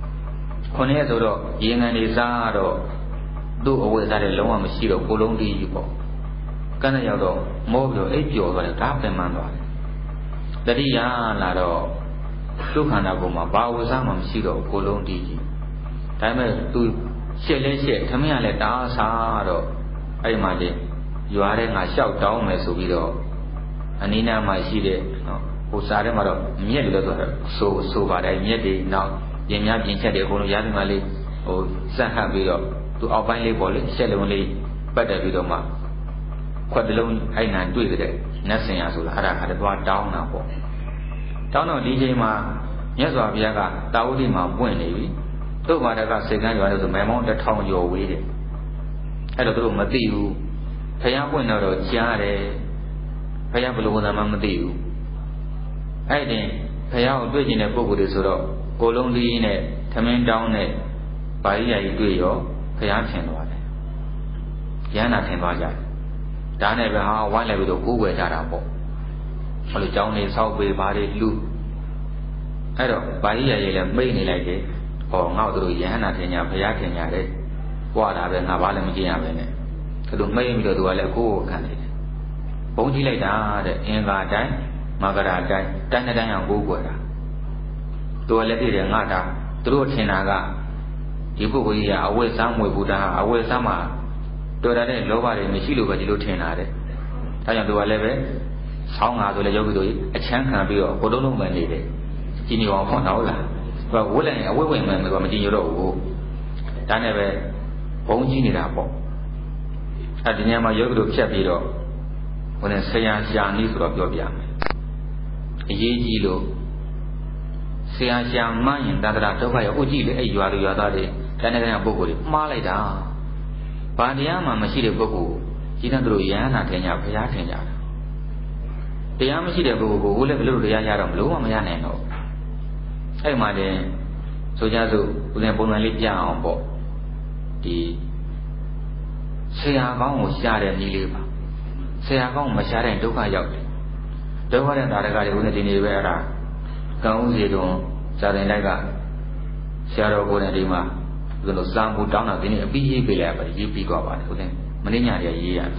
Cornell, Yin and Izaro, do always that alone, Machiro, Colombi, Yupo. Canayado, Mobile, Apio, or a captain Mando. The Dian Lado, Sukanaguma, Bawazam, Machiro, Colombi. Time to Shele, Tamia, let us are. I imagine you are a shout down, Mesubido. Anina, my shide, Usaramaro, Miel, so bad I made now. Yenya Jincha de Yamali or Sahabido to Albany Boli, Shelly, Better Vidoma. Quadalone, I not do it, nothing as well. Had a brought down now. Down on DJ Ma, Yaza Viaga, Taudima, Buenavi, to what I got second one of the memo that town you're waiting. I don't know Matthew, Payabuno, Chiare, Payabulona Mamadeu. I think Payao doing a book with this sort. Colombi in it, coming down it, Bahia do your Payan water. Yana Tenwaja. Done ever how one level of Google Darabo. Only down is how we body loop. I don't Bahia yell mainly like it, or now through Yana Tenya Payakenya. What are the Navalam Giavene? To do maybe to do a leco candidate. Bonji like that, Inga die, Margaret die, Danadana Google. To a lady and Nata, through Chinaga, Ibuia, away some way Buddha, away sama, to that lower in Michilu, but you tenare. I am to a level, Song out of the Yogi, a chance can be a Podolo man lady. Gini on Fonaula, but willing a woman with a Medino. Danebe, Bonjini Rapo. At the name of Yogi Chapiro, when a Sayan Shani of Yobia. Yejilo. Sian Man, that I told by Uji, you are your daddy, Canada Bogoli, Malida. Padiama Machida Bogu, Jinadru Yana Tenya Payatenya. The Yamashida Bogu will have little Yaram Blue Mayano. Hey, my dear, so Yazu, with a Bonalitia on board. The Siagon was Shara Niliva. Siagon Mashara and Duka Yot. The one that I got with the Nivera. Gauzidon, Sadenaga, Sharo Bonadima, the Sambu down of the B. Billa, but you pick up at them, Manina years.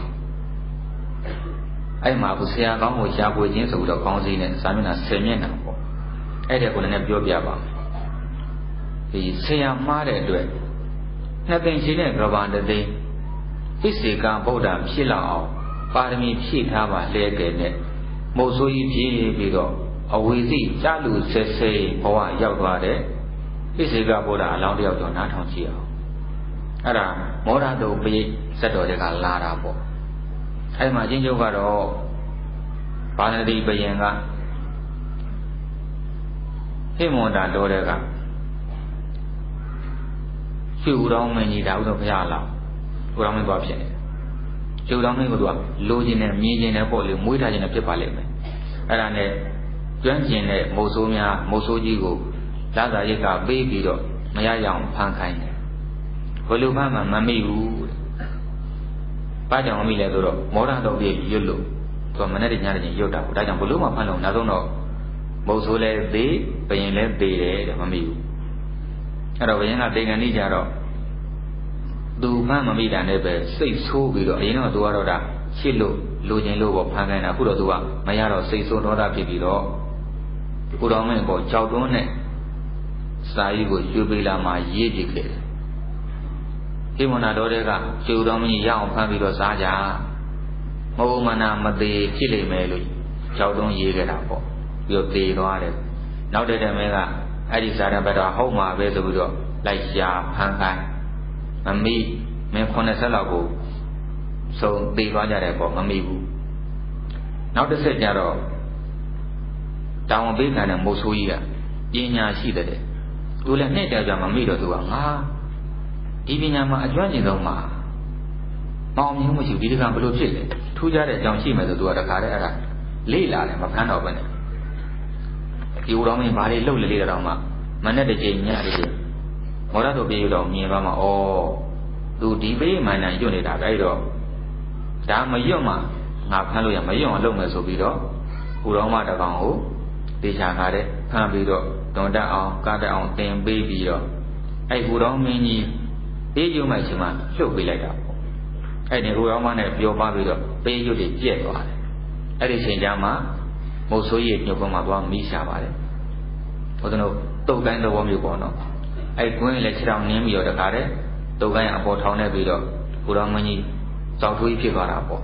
I Mabusea Gamo Shabu Jins of the Consin and Samina Semena. Edapon and Biaba. The Sea Mare do it. Nothing she never around the day. Physica Boda, Shilla, Parmi Shitava, Leg, Mosui Bigo. Always see Jalu say, oh, Yawade. This is a Boda allowed you to not on Gio. Ara, Mora do be settled the Galarabo. I imagine you got all Panadi Bayanga. Himonda Dodega. Few don't many out of Yala. Ramen Bobson. You don't know what losing a million a poly, Muita in a parliament. Arane. Junction Mosomia, Mosojigo, Laza Yaka, baby dog, Mayayam, Pankine. Volumama, Mamiu Pajam Miladoro, Morado, Yulu, to Manadi Yoda, Rajam Voluma Pano, Nadono, Mosole, they, Payne, they, Mamiu. Aravana, they and Nijaro. Do Mamma Mida never say so, we don't know, Duaroda, Shilu, Lujin Lobo, Pangana, Pudodua, Mayaro, say so, Noda Pibido. Puraman go chow done, Sai go Jubila, my ye declare. khi mà nào đó đấy cả chiều đó mình giao phan bị đó xa giá mô mà nào mà tì chỉ lấy mẹ rồi cháu đông gì cái nào bộ biểu tì đó đấy nó đây là mẹ cả ai đi xa đang bắt đầu hậu mà về rồi rồi lại xa phan khai mà mi mẹ con này sẽ là bộ sau tì đó ra đấy bộ mà mi bu nó để sẽ ra rồi tao biết là một số gì à yên nhà xí đấy tôi là nét đẹp mà mi rồi tôi bảo à đi bên nhà mà ở chỗ gì đâu mà ông như một chịu đi làm bao nhiêu chuyện thu ra để trong chi mà tôi đã khai đấy à lấy lại mà phán đâu vậy yêu đó mình phải lâu lấy đâu mà nét để chơi nhà đi mỗi lần tôi bị đâu nhìn vào mà ô tôi đi về mà này chỗ này đã cái đó đã mấy giờ mà ngáp phán luôn mấy giờ mà lâu mà số bị đó yêu đó mà đã còn hú đi xa khai đấy phán bị đó tôi đã ông cả đã ông tiền bị đó ai yêu đó mình nhìn bây giờ mà chỉ mà chụp về lại đó ai này yêu đó mà này biểu ba bị đó bây giờ để chết rồi ai đi xem ra mà một số việc nhiều con mà tôi nghĩ sao vậy có thể nó tôi cái đâu có nhiều con nó ai cũng lại chỉ làm niệm nhiều được cả đấy tôi cái ở bộ tháo này bị đó yêu đó mình nhìn cháu tôi biết vào đó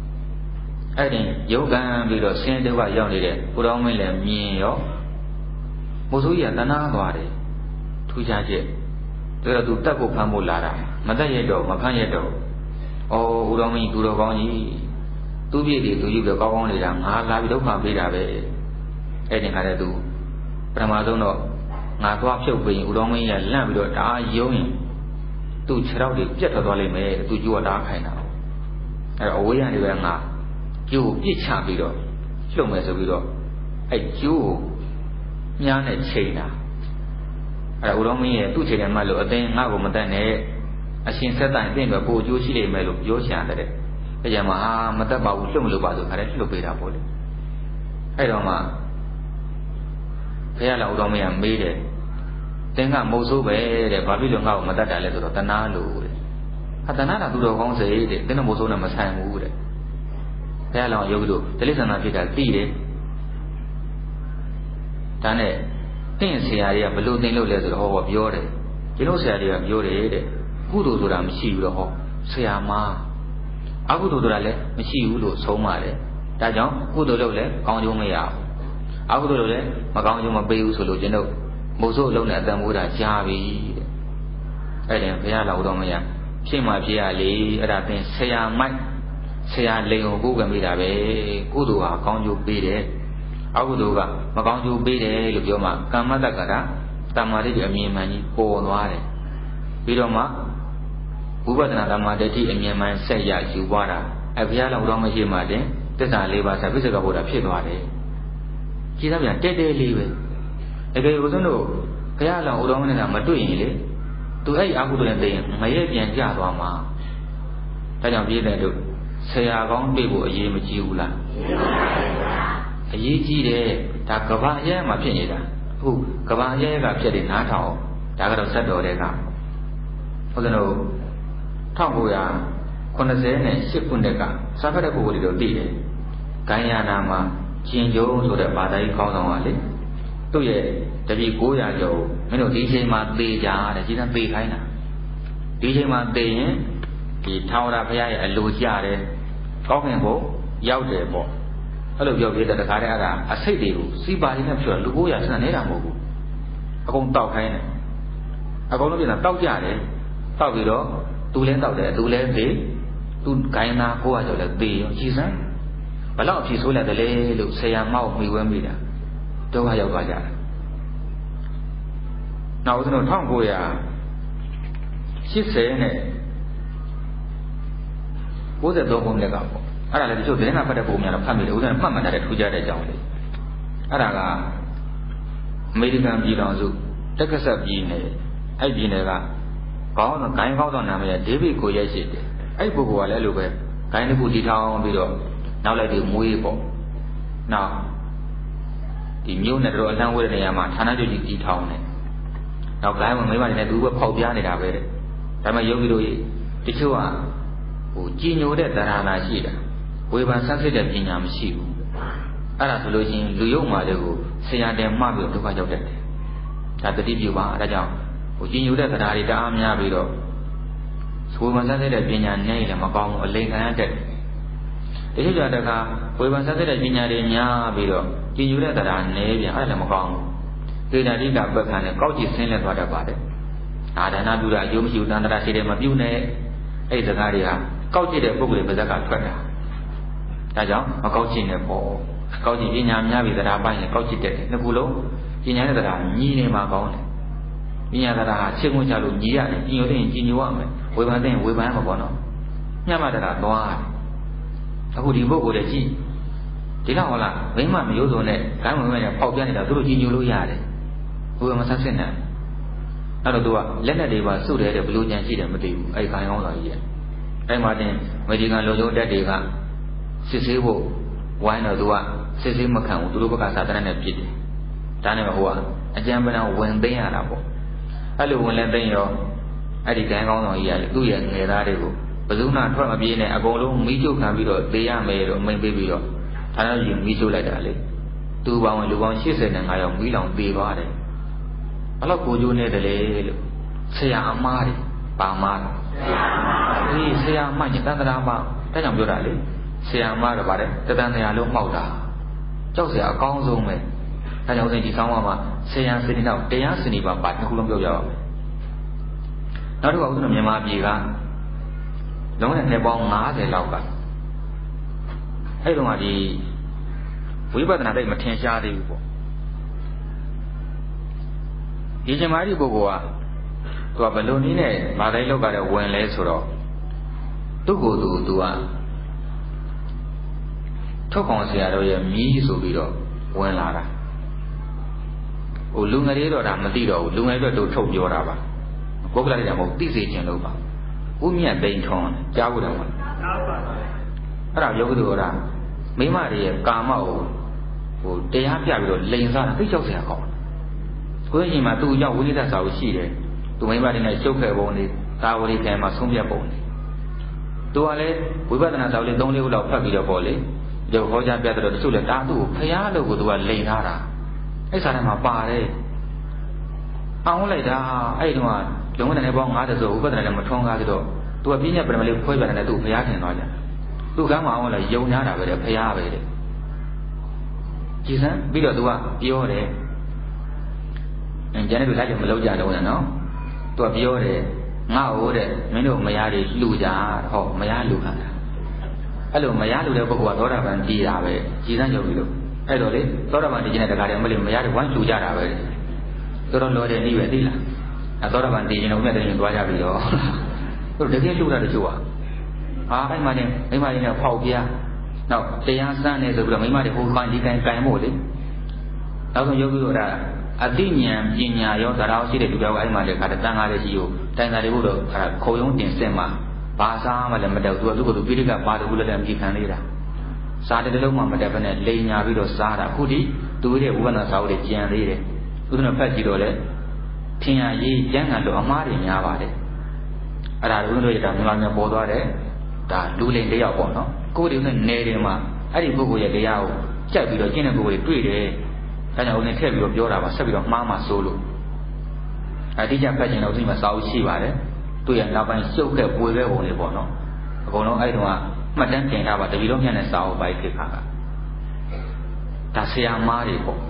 ai này yêu cái bị đó xem được vào nhau này đấy yêu đó mình làm nhiều một số việc ta nói vào đấy thu giá trị tôi là tôi tất cả phàm một là ra mà tất nhiên đâu mà phàm nhiên đâu ô u đông mình tu đâu con gì tu biết thì tu giúp được con này là ngã la bị đâu mà bị ra về cái này là tu Brahma đâu nó ngã qua phiêu bình u đông mình là làm bị được đã yếu nhỉ tu chơi đâu thì chết rồi lên mẹ tu chùa đã khai nào cái ôi anh đi về ngã chùa biết chả bị được chùa mới sẽ bị được cái chùa nhà này chơi nàoအဲ့ဒါဦးတော်မင်းရဲ့သူ့ခြေထဲမှာလို့အသိငါ့ကိုမတတ်နဲ့အရှင်ဆက်တိုင်သိတော့ကိုကျိုးရှိလိမ့်မယ်လို့ပြောချင်တယ်။အဲကြောင့်မှမတတ်ပါဘူးလှုပ်မလို့ပါဆိုခါတယ်လှုပ်ပေးတာပေါ့လေ။အဲ့တော့မှဘုရားလာဦးတော်မင်းကမေးတယ်။သင်ကမဟုတ်ဆိုးပဲတဲ့။ဘာဖြစ်လို့ငါ့ကိုမတတ်တာလဲဆိုတော့တဏှာလို့တဲ့။ဟာတဏှာကသူတော်ကောင်းစေတဲ့။သင်တော့မဟုတ်ဆိုးနဲ့မဆိုင်ဘူးတဲ့။ဘုရားလောင်ယောဂီတို့တိလိစ္ဆာနာဖြစ်တာသိတယ်။ဒါနဲ့သင်ဆရာကြီးကဘလို့သင်လို့လဲဆိုတော့ဟောပြောတယ်ကျွန်တော်ဆရာကြီးကပြောတယ်တဲ့ကုသိုလ်ဆိုတာမရှိဘူးတော့ဟောဆရာမအကုသိုလ်ဆိုတာလည်းမရှိဘူးလို့ဆုံးပါတယ်ဒါကြောင့်ကုသိုလ်လုပ်လဲကောင်းကျိုးမရဘူးအကုသိုလ်လုပ်လဲမကောင်းကျိုးမပေးဘူးဆိုလို့ကျွန်တော်မို့ဆိုးလုံးနဲ့အတန်မိုးတာကြားပြီတဲ့အဲ့ဒါဘုရားလောက်တော့မရဖြစ်မှဖြစ်ရလေအဲ့ဒါသင်ဆရာမိုက်ဆရာလိန်ကိုကိုးကံမိတာပဲကုသိုလ်ဟာကောင်းကျိုးပေးတယ်အကုသိုလ်ကမကောင်းကျိုးပေးတယ်လို့ပြောမှကမ္မတက္ကရာတမ္မာတိအမြင်မှန်ကြီးပေါ်သွားတယ်ပြီးတော့မှဝိပဿနာတမ္မာတတိအမြင်မှန်ဆက်ရယူသွားတာဘုရားလောက်တော့မရှိမှတင်သစ္စာ၄ပါးဆက်ပြစ္ဆကဘုရားဖြစ်သွားတယ်ကြည်သားပြန်တဲတဲလေးပဲတကယ်ဦးဇင်းတို့ဘုရားလောက်ဦးတော်မင်းကမတွေ့ရင်လေသူအဲ့အကုသိုလ်နဲ့တည်ရင်ငရဲပြန်ကြသွားမှာဒါကြောင့်ပြည့်တဲ့တို့ဆရာကောင်းတွေ့ဖို့အရေးမကြီးဘူးလားအရေးကြီးတယ်ဒါကဘာရဲမှာဖြစ်နေတာအခုကဘာရဲကဖြစ်နေနားထောင်ဒါကတော့ဆက်တော်တဲ့ကဘုရားတို့1998ခုနှစ်ကစာဖတ်တဲ့ပုဂ္ဂိုလ်တွေတော့သိတယ်။ကိုင်းယာနာမှာကျင်ကျုံဆိုတဲ့ဘာသာရေးခေါင်းဆောင်ကလေသူ့ရဲ့တပည့်900ကျော်မင်းတို့ဒီချိန်မှာသေကြတဲ့ကြီးတန်းသေခိုင်းတာဒီချိန်မှာသေရင်ဒီထာဝရဘုရားရဲ့အလိုကြတယ်ကောင်းကင်ဘုံရောက်တယ်ပေါ့အဲ့လိုပြောပြတဲ့တခါတည်းအဲ့ဒါအစိတ်တွေကိုစီပါလေးနဲ့ဖြောလူ900ဆန်နေတာမဟုတ်ဘူးအကုန်တောက်ခိုင်းတယ်အကုန်လုံးပြန်တောက်ကြတယ်တောက်ပြီးတော့သူလည်းတောက်တယ်သူလည်းသေသူဂိုင်းသား900ကျော်လည်းသေရောကြည်စမ်းဘလောက်အဖြစ်ဆိုးလိုက်တယ်လေလို့ဆရာမောက်မိဝဲမိတာဒုက္ခရောက်သွားကြတယ်နောက်ဦးဇင်းတို့1980နဲ့93ခုနှစ်ကပေါ့အဲ့ဒါလည်းတချို့သတင်းနာဖတ်တဲ့ပုံများတော့ဖတ်မိတယ်ဦးဇင်းမှတ်မှန်တဲ့ထူးခြားတဲ့အကြောင်းလေးအဲ့ဒါကအမေရိကန်ပြည်ထောင်စုတက္ကဆက်ပြည်နယ်အဲ့ပြည်နယ်ကကောင်းတော့ဂိုင်းကောင်းတော့နာမည်ကဒေးဗစ်ကိုရဲရှိတယ်အဲ့ပုဂ္ဂိုလ်ကလည်းအဲ့လိုပဲဂိုင်းတစ်ခုတည်ထောင်ပြီးတော့နောက်လိုက်ပြီးမွေးပေါ့နောက်ဒီမြို့နဲ့တော့အလံဝဲတဲ့နေရာမှာဌာနချုပ်ကြီးတည်ထောင်တယ်နောက်ဂိုင်းမှာမိမနေသူကဖောက်ပြားနေတာပဲတဲ့ဒါမှယောဂီတို့တချို့ကဟိုကြည်ညိုတဲ့တရားနာရှိတာဝေဖန်ဆန်းစစ်တဲ့ပညာမရှိဘူးအဲ့ဒါဆိုလို့ချင်းလူယုံမာတွေကိုဆရာတင်မှပြီးဒုက္ခရောက်တတ်တယ်ဒါတတိပြုပါဒါကြောင့်ဟိုကြည်ညိုတဲ့တရားတွေတအားများပြီးတော့ဝေဖန်ဆန်းစစ်တဲ့ပညာနဲ့လည်းမကောင်းဘူးအလိမ်ခံရတဲ့တချို့ကြတဲ့အခါဝေဖန်ဆန်းစစ်တဲ့ပညာတွေများပြီးတော့ကြည်ညိုတဲ့တရားနည်းပြန်အဲ့ဒါလည်းမကောင်းဘူးသေနာတိကပက္ခနဲ့ကောက်ကြည့်ဆင်းလဲသွားတတ်ပါတယ်အာဒါနပြုတာအကျိုးမရှိဘူးတန်ត្រာရှိတယ်မပြုနဲ့အဲ့ဒီစကားတွေကကောက်ကြည့်တဲ့ပုဂ္ဂိုလ်တွေပါဇက်ကထွက်တာဒါကြောင့်မကောက်ကြည့်နဲ့ပေါ့ကောက်ကြည့်ပညာများပြီးတရားပိုင်းရင်ကောက်ကြည့်တဲ့နှစ်ခုလုံးပညာနဲ့တရားညီနေမှာကောင်းတယ်ပညာတရားဟာရှင်းဝင်ချလို့ညီရတယ်ညီညိုတဲ့ရင်ညီညိုရမယ်ဝေဖန်တဲ့ရင်ဝေဖန်ရမှာပေါ့နော်ညမှတရားသွားအခုဒီပုဂ္ဂိုလ်တွေကြည့်ဒီတော့ဟုတ်လားမိမမရိုးစုံနဲ့ဂိုင်းဝင်မဲ့ပေါက်ပြနေတာသူတို့ညီညိုလို့ရတယ်ဘုရားမဆက်စစ်နဲ့အဲ့တော့သူကလက်နဲ့တွေပါစုတယ်တဲ့ဘလို့ကြံရှိတယ်မသိဘူးအဲ့ခိုင်ကောင်းတော်ကြီးရဲ့အဲ့မှာတင်အမေရိကန်လူမျိုးတက်တွေကစစ်ဆေးဖို့ဝိုင်းတော့သူကစစ်ဆေးမခံဘူးသူတို့ဘက်ကစာတမ်းနဲ့ပြစ်တယ်ဒါနဲ့ဟိုကအကြံပန်းဝင်သိမ်းရတာပေါ့အဲ့လိုဝင်လဲသိမ်းရောအဲ့ဒီခိုင်ကောင်းတော်ကြီးကသူ့ရဲ့ငယ်သားတွေကိုဘယ်သူမှထွက်မပြေးနဲ့အကုန်လုံးမီးကျုပ်ခံပြီးတော့သေရမယ်လို့အမိန့်ပေးပြီးတော့ဌာနကြီးမီးကျုပ်လိုက်တာလေသူပေါင်းလူပေါင်း85ယောက်မီးလောင်သေသွားတယ်ဘလို့ကိုကျိုးနေတယ်လေလို့ဆရာအမားတွေပါမားအေးဆရာအမညတန်တရာမဒါကြောင့်ပြောတာလေဆရာအမားတော့ဗါတယ်တတန်တရားလုံးမှောက်တာကြောက်ဆရာအကောင်းဆုံးပဲဒါကြောင့်ဦးဇင်းဒီဆောင်းပါမှာဆရာစနေတော့တရားစနေပါပါတစ်ခုလုံးပြောပြအောင်နောက်တစ်ခုဦးဇင်းမြန်မာပြည်ကလုံးနဲ့နှစ်ပေါင်း90လောက်ကအဲ့တုန်းကဒီဝိပဿနာတိတ်မထင်ရှားသေးဘူးပေါ့ဒီချိန်မှာဒီပုဂ္ဂိုလ်ကသူကဘယ်လိုနည်းနဲ့ဘာတိုင်းလောက်ကလည်းဝင်လဲဆိုတော့သူ့ကိုယ်သူကထုတ်ကောင်ဆရာတော်ရဲ့မြည်ဆိုပြီးတော့ဝင်လာတာဟိုလူငယ်တွေတော့ဒါမသိတော့ဘူးလူငယ်တွေတော့ထုတ်ပြောတာပါပုဂ္ဂလတွေကမဟုတ်သိစေခြင်းလို့ပါဥမြတ်သိမ့်ထွန်းကြားဖို့တော့ကြားပါပါအဲ့ဒါယောဂီတို့ကမိမတွေရဲ့ကာမကိုဟိုတရားပြပြီးတော့လိန်စားတာသိကြောက်စရာကောင်းကိုယ်ရှင်မှာသူ့ကြောင့်ဝိနည်းစာကိုရှိတယ်သူမိမတွေနဲ့ရှုပ်ခဲ့ပုံတွေတာဝတိကံမှာဆုံးဖြတ်ပုံတွေသူကလည်းဝိပဿနာစာလေး3-4ခုလောက်ဖတ်ပြီးတော့ပေါ့လေဒီဟောကြားပြတဲ့တော့တချို့လည်းတာသူ့ကိုဖျားလို့ကိုသူကလိန်ထားတာအဲ့စာထဲမှာပါတယ်အောင်လိုက်တာအဲ့တုန်းကလုံးဝတဲ့ပေါင်း90ဆိုဥပဒနာလည်းမထွန်းကားကြတော့သူကပြည့်ညက်ပရမလေးခွဲပြတယ်သူ့ဖျားထင်သွားကြသူ့ကမ်းမအောင်လည်းယုံများတာပဲတဲ့ဖျားပဲတဲ့ကြည်စမ်းပြီးတော့သူကပြောတယ်ကျန်တဲ့လူလိုက်ကြမလုပ်ကြတော့ဘူးနော်သူကပြောတယ်ငါ့ဟိုတဲ့မင်းတို့မယားတွေလှူကြဟောမယားလှူခံတာအဲ့လိုမယားလှူတဲ့ပုဂ္ဂိုလ်ကသောတာပန်တည်တာပဲကြည်စမ်းရုပ်ပြီးလို့အဲ့တော့လေသောတာပန်တည်ခြင်းတဲ့တကားတယ်မလို့မယားတွေဝမ်းလှူကြတာပဲတော်တော်လောတဲ့နည်းပဲသိလားအသောတာပန်တည်ခြင်းတော့မြတ်တဲ့ရင်သွားကြပြီတော့သူတကယ်လှူတာတချို့ဟာအဲ့မှာနေမိမလေးနဲ့ဖောက်ပြနောက်တရားစမ်းနေဆိုပြီးတော့မိမတွေဟိုကန်ဒီကန်ကန်ဖို့လေနောက်ဆုံးယောဂီတို့ကအသိဉာဏ်ပညာရောတရားရှိတဲ့လူတော်ကအဲ့မှာလေခါတန်ကားလေးရှိကိုတိုင်တာတွေဘုတော့ခုံရုံးတင်စင်မှာဘာစားမှလည်းမတက်သူကသူ့ကိုယ်သူပိဋကဘာတကူလည်းမကြည့်ခံသေးတာစားတဲ့လုံးမှမတက်ဘဲနဲ့လိန်ညာပြီးတော့စားတာအခုဒီသူရဲ့ဝိပဿနာစာအုပ်တွေကျန်သေးတယ်သူတို့ဖတ်ကြည့်တော့လေထင်ရရေးကျမ်းဂန်လို့အမှားတွေများပါတယ်အဲ့ဒါတို့တို့ရတာမြန်မာမျိုးပေါ်သွားတယ်ဒါလူလိန်တယောက်ပေါ့နော်ကိုယ်တွေနဲ့နေတယ်မှာအဲ့ဒီပုဂ္ဂိုလ်ရဲ့တရားကိုကြိုက်ပြီးတော့ကျင့်တဲ့ပုဂ္ဂိုလ်တွေတွေ့တယ်ဒါကြောင့်ဦးနဲ့ထည့်ပြီးတော့ပြောတာပါဆက်ပြီးတော့မှားမှဆိုလို့အတိအကျဖတ်ချင်တော့ဒီမှာစာအုပ်ရှိပါတယ်သူ့ရဲ့နောက်ပိုင်းရှုပ်ခဲ့ပွေခဲ့ပုံလေးပေါ့နော်အကုန်လုံးအဲ့တုန်းကမှတ်တမ်းတင်ထားပါတပီလုံးညနဲ့စာအုပ်ပိုင်းဖြစ်ခါကဒါဆရာမားတွေပေါ့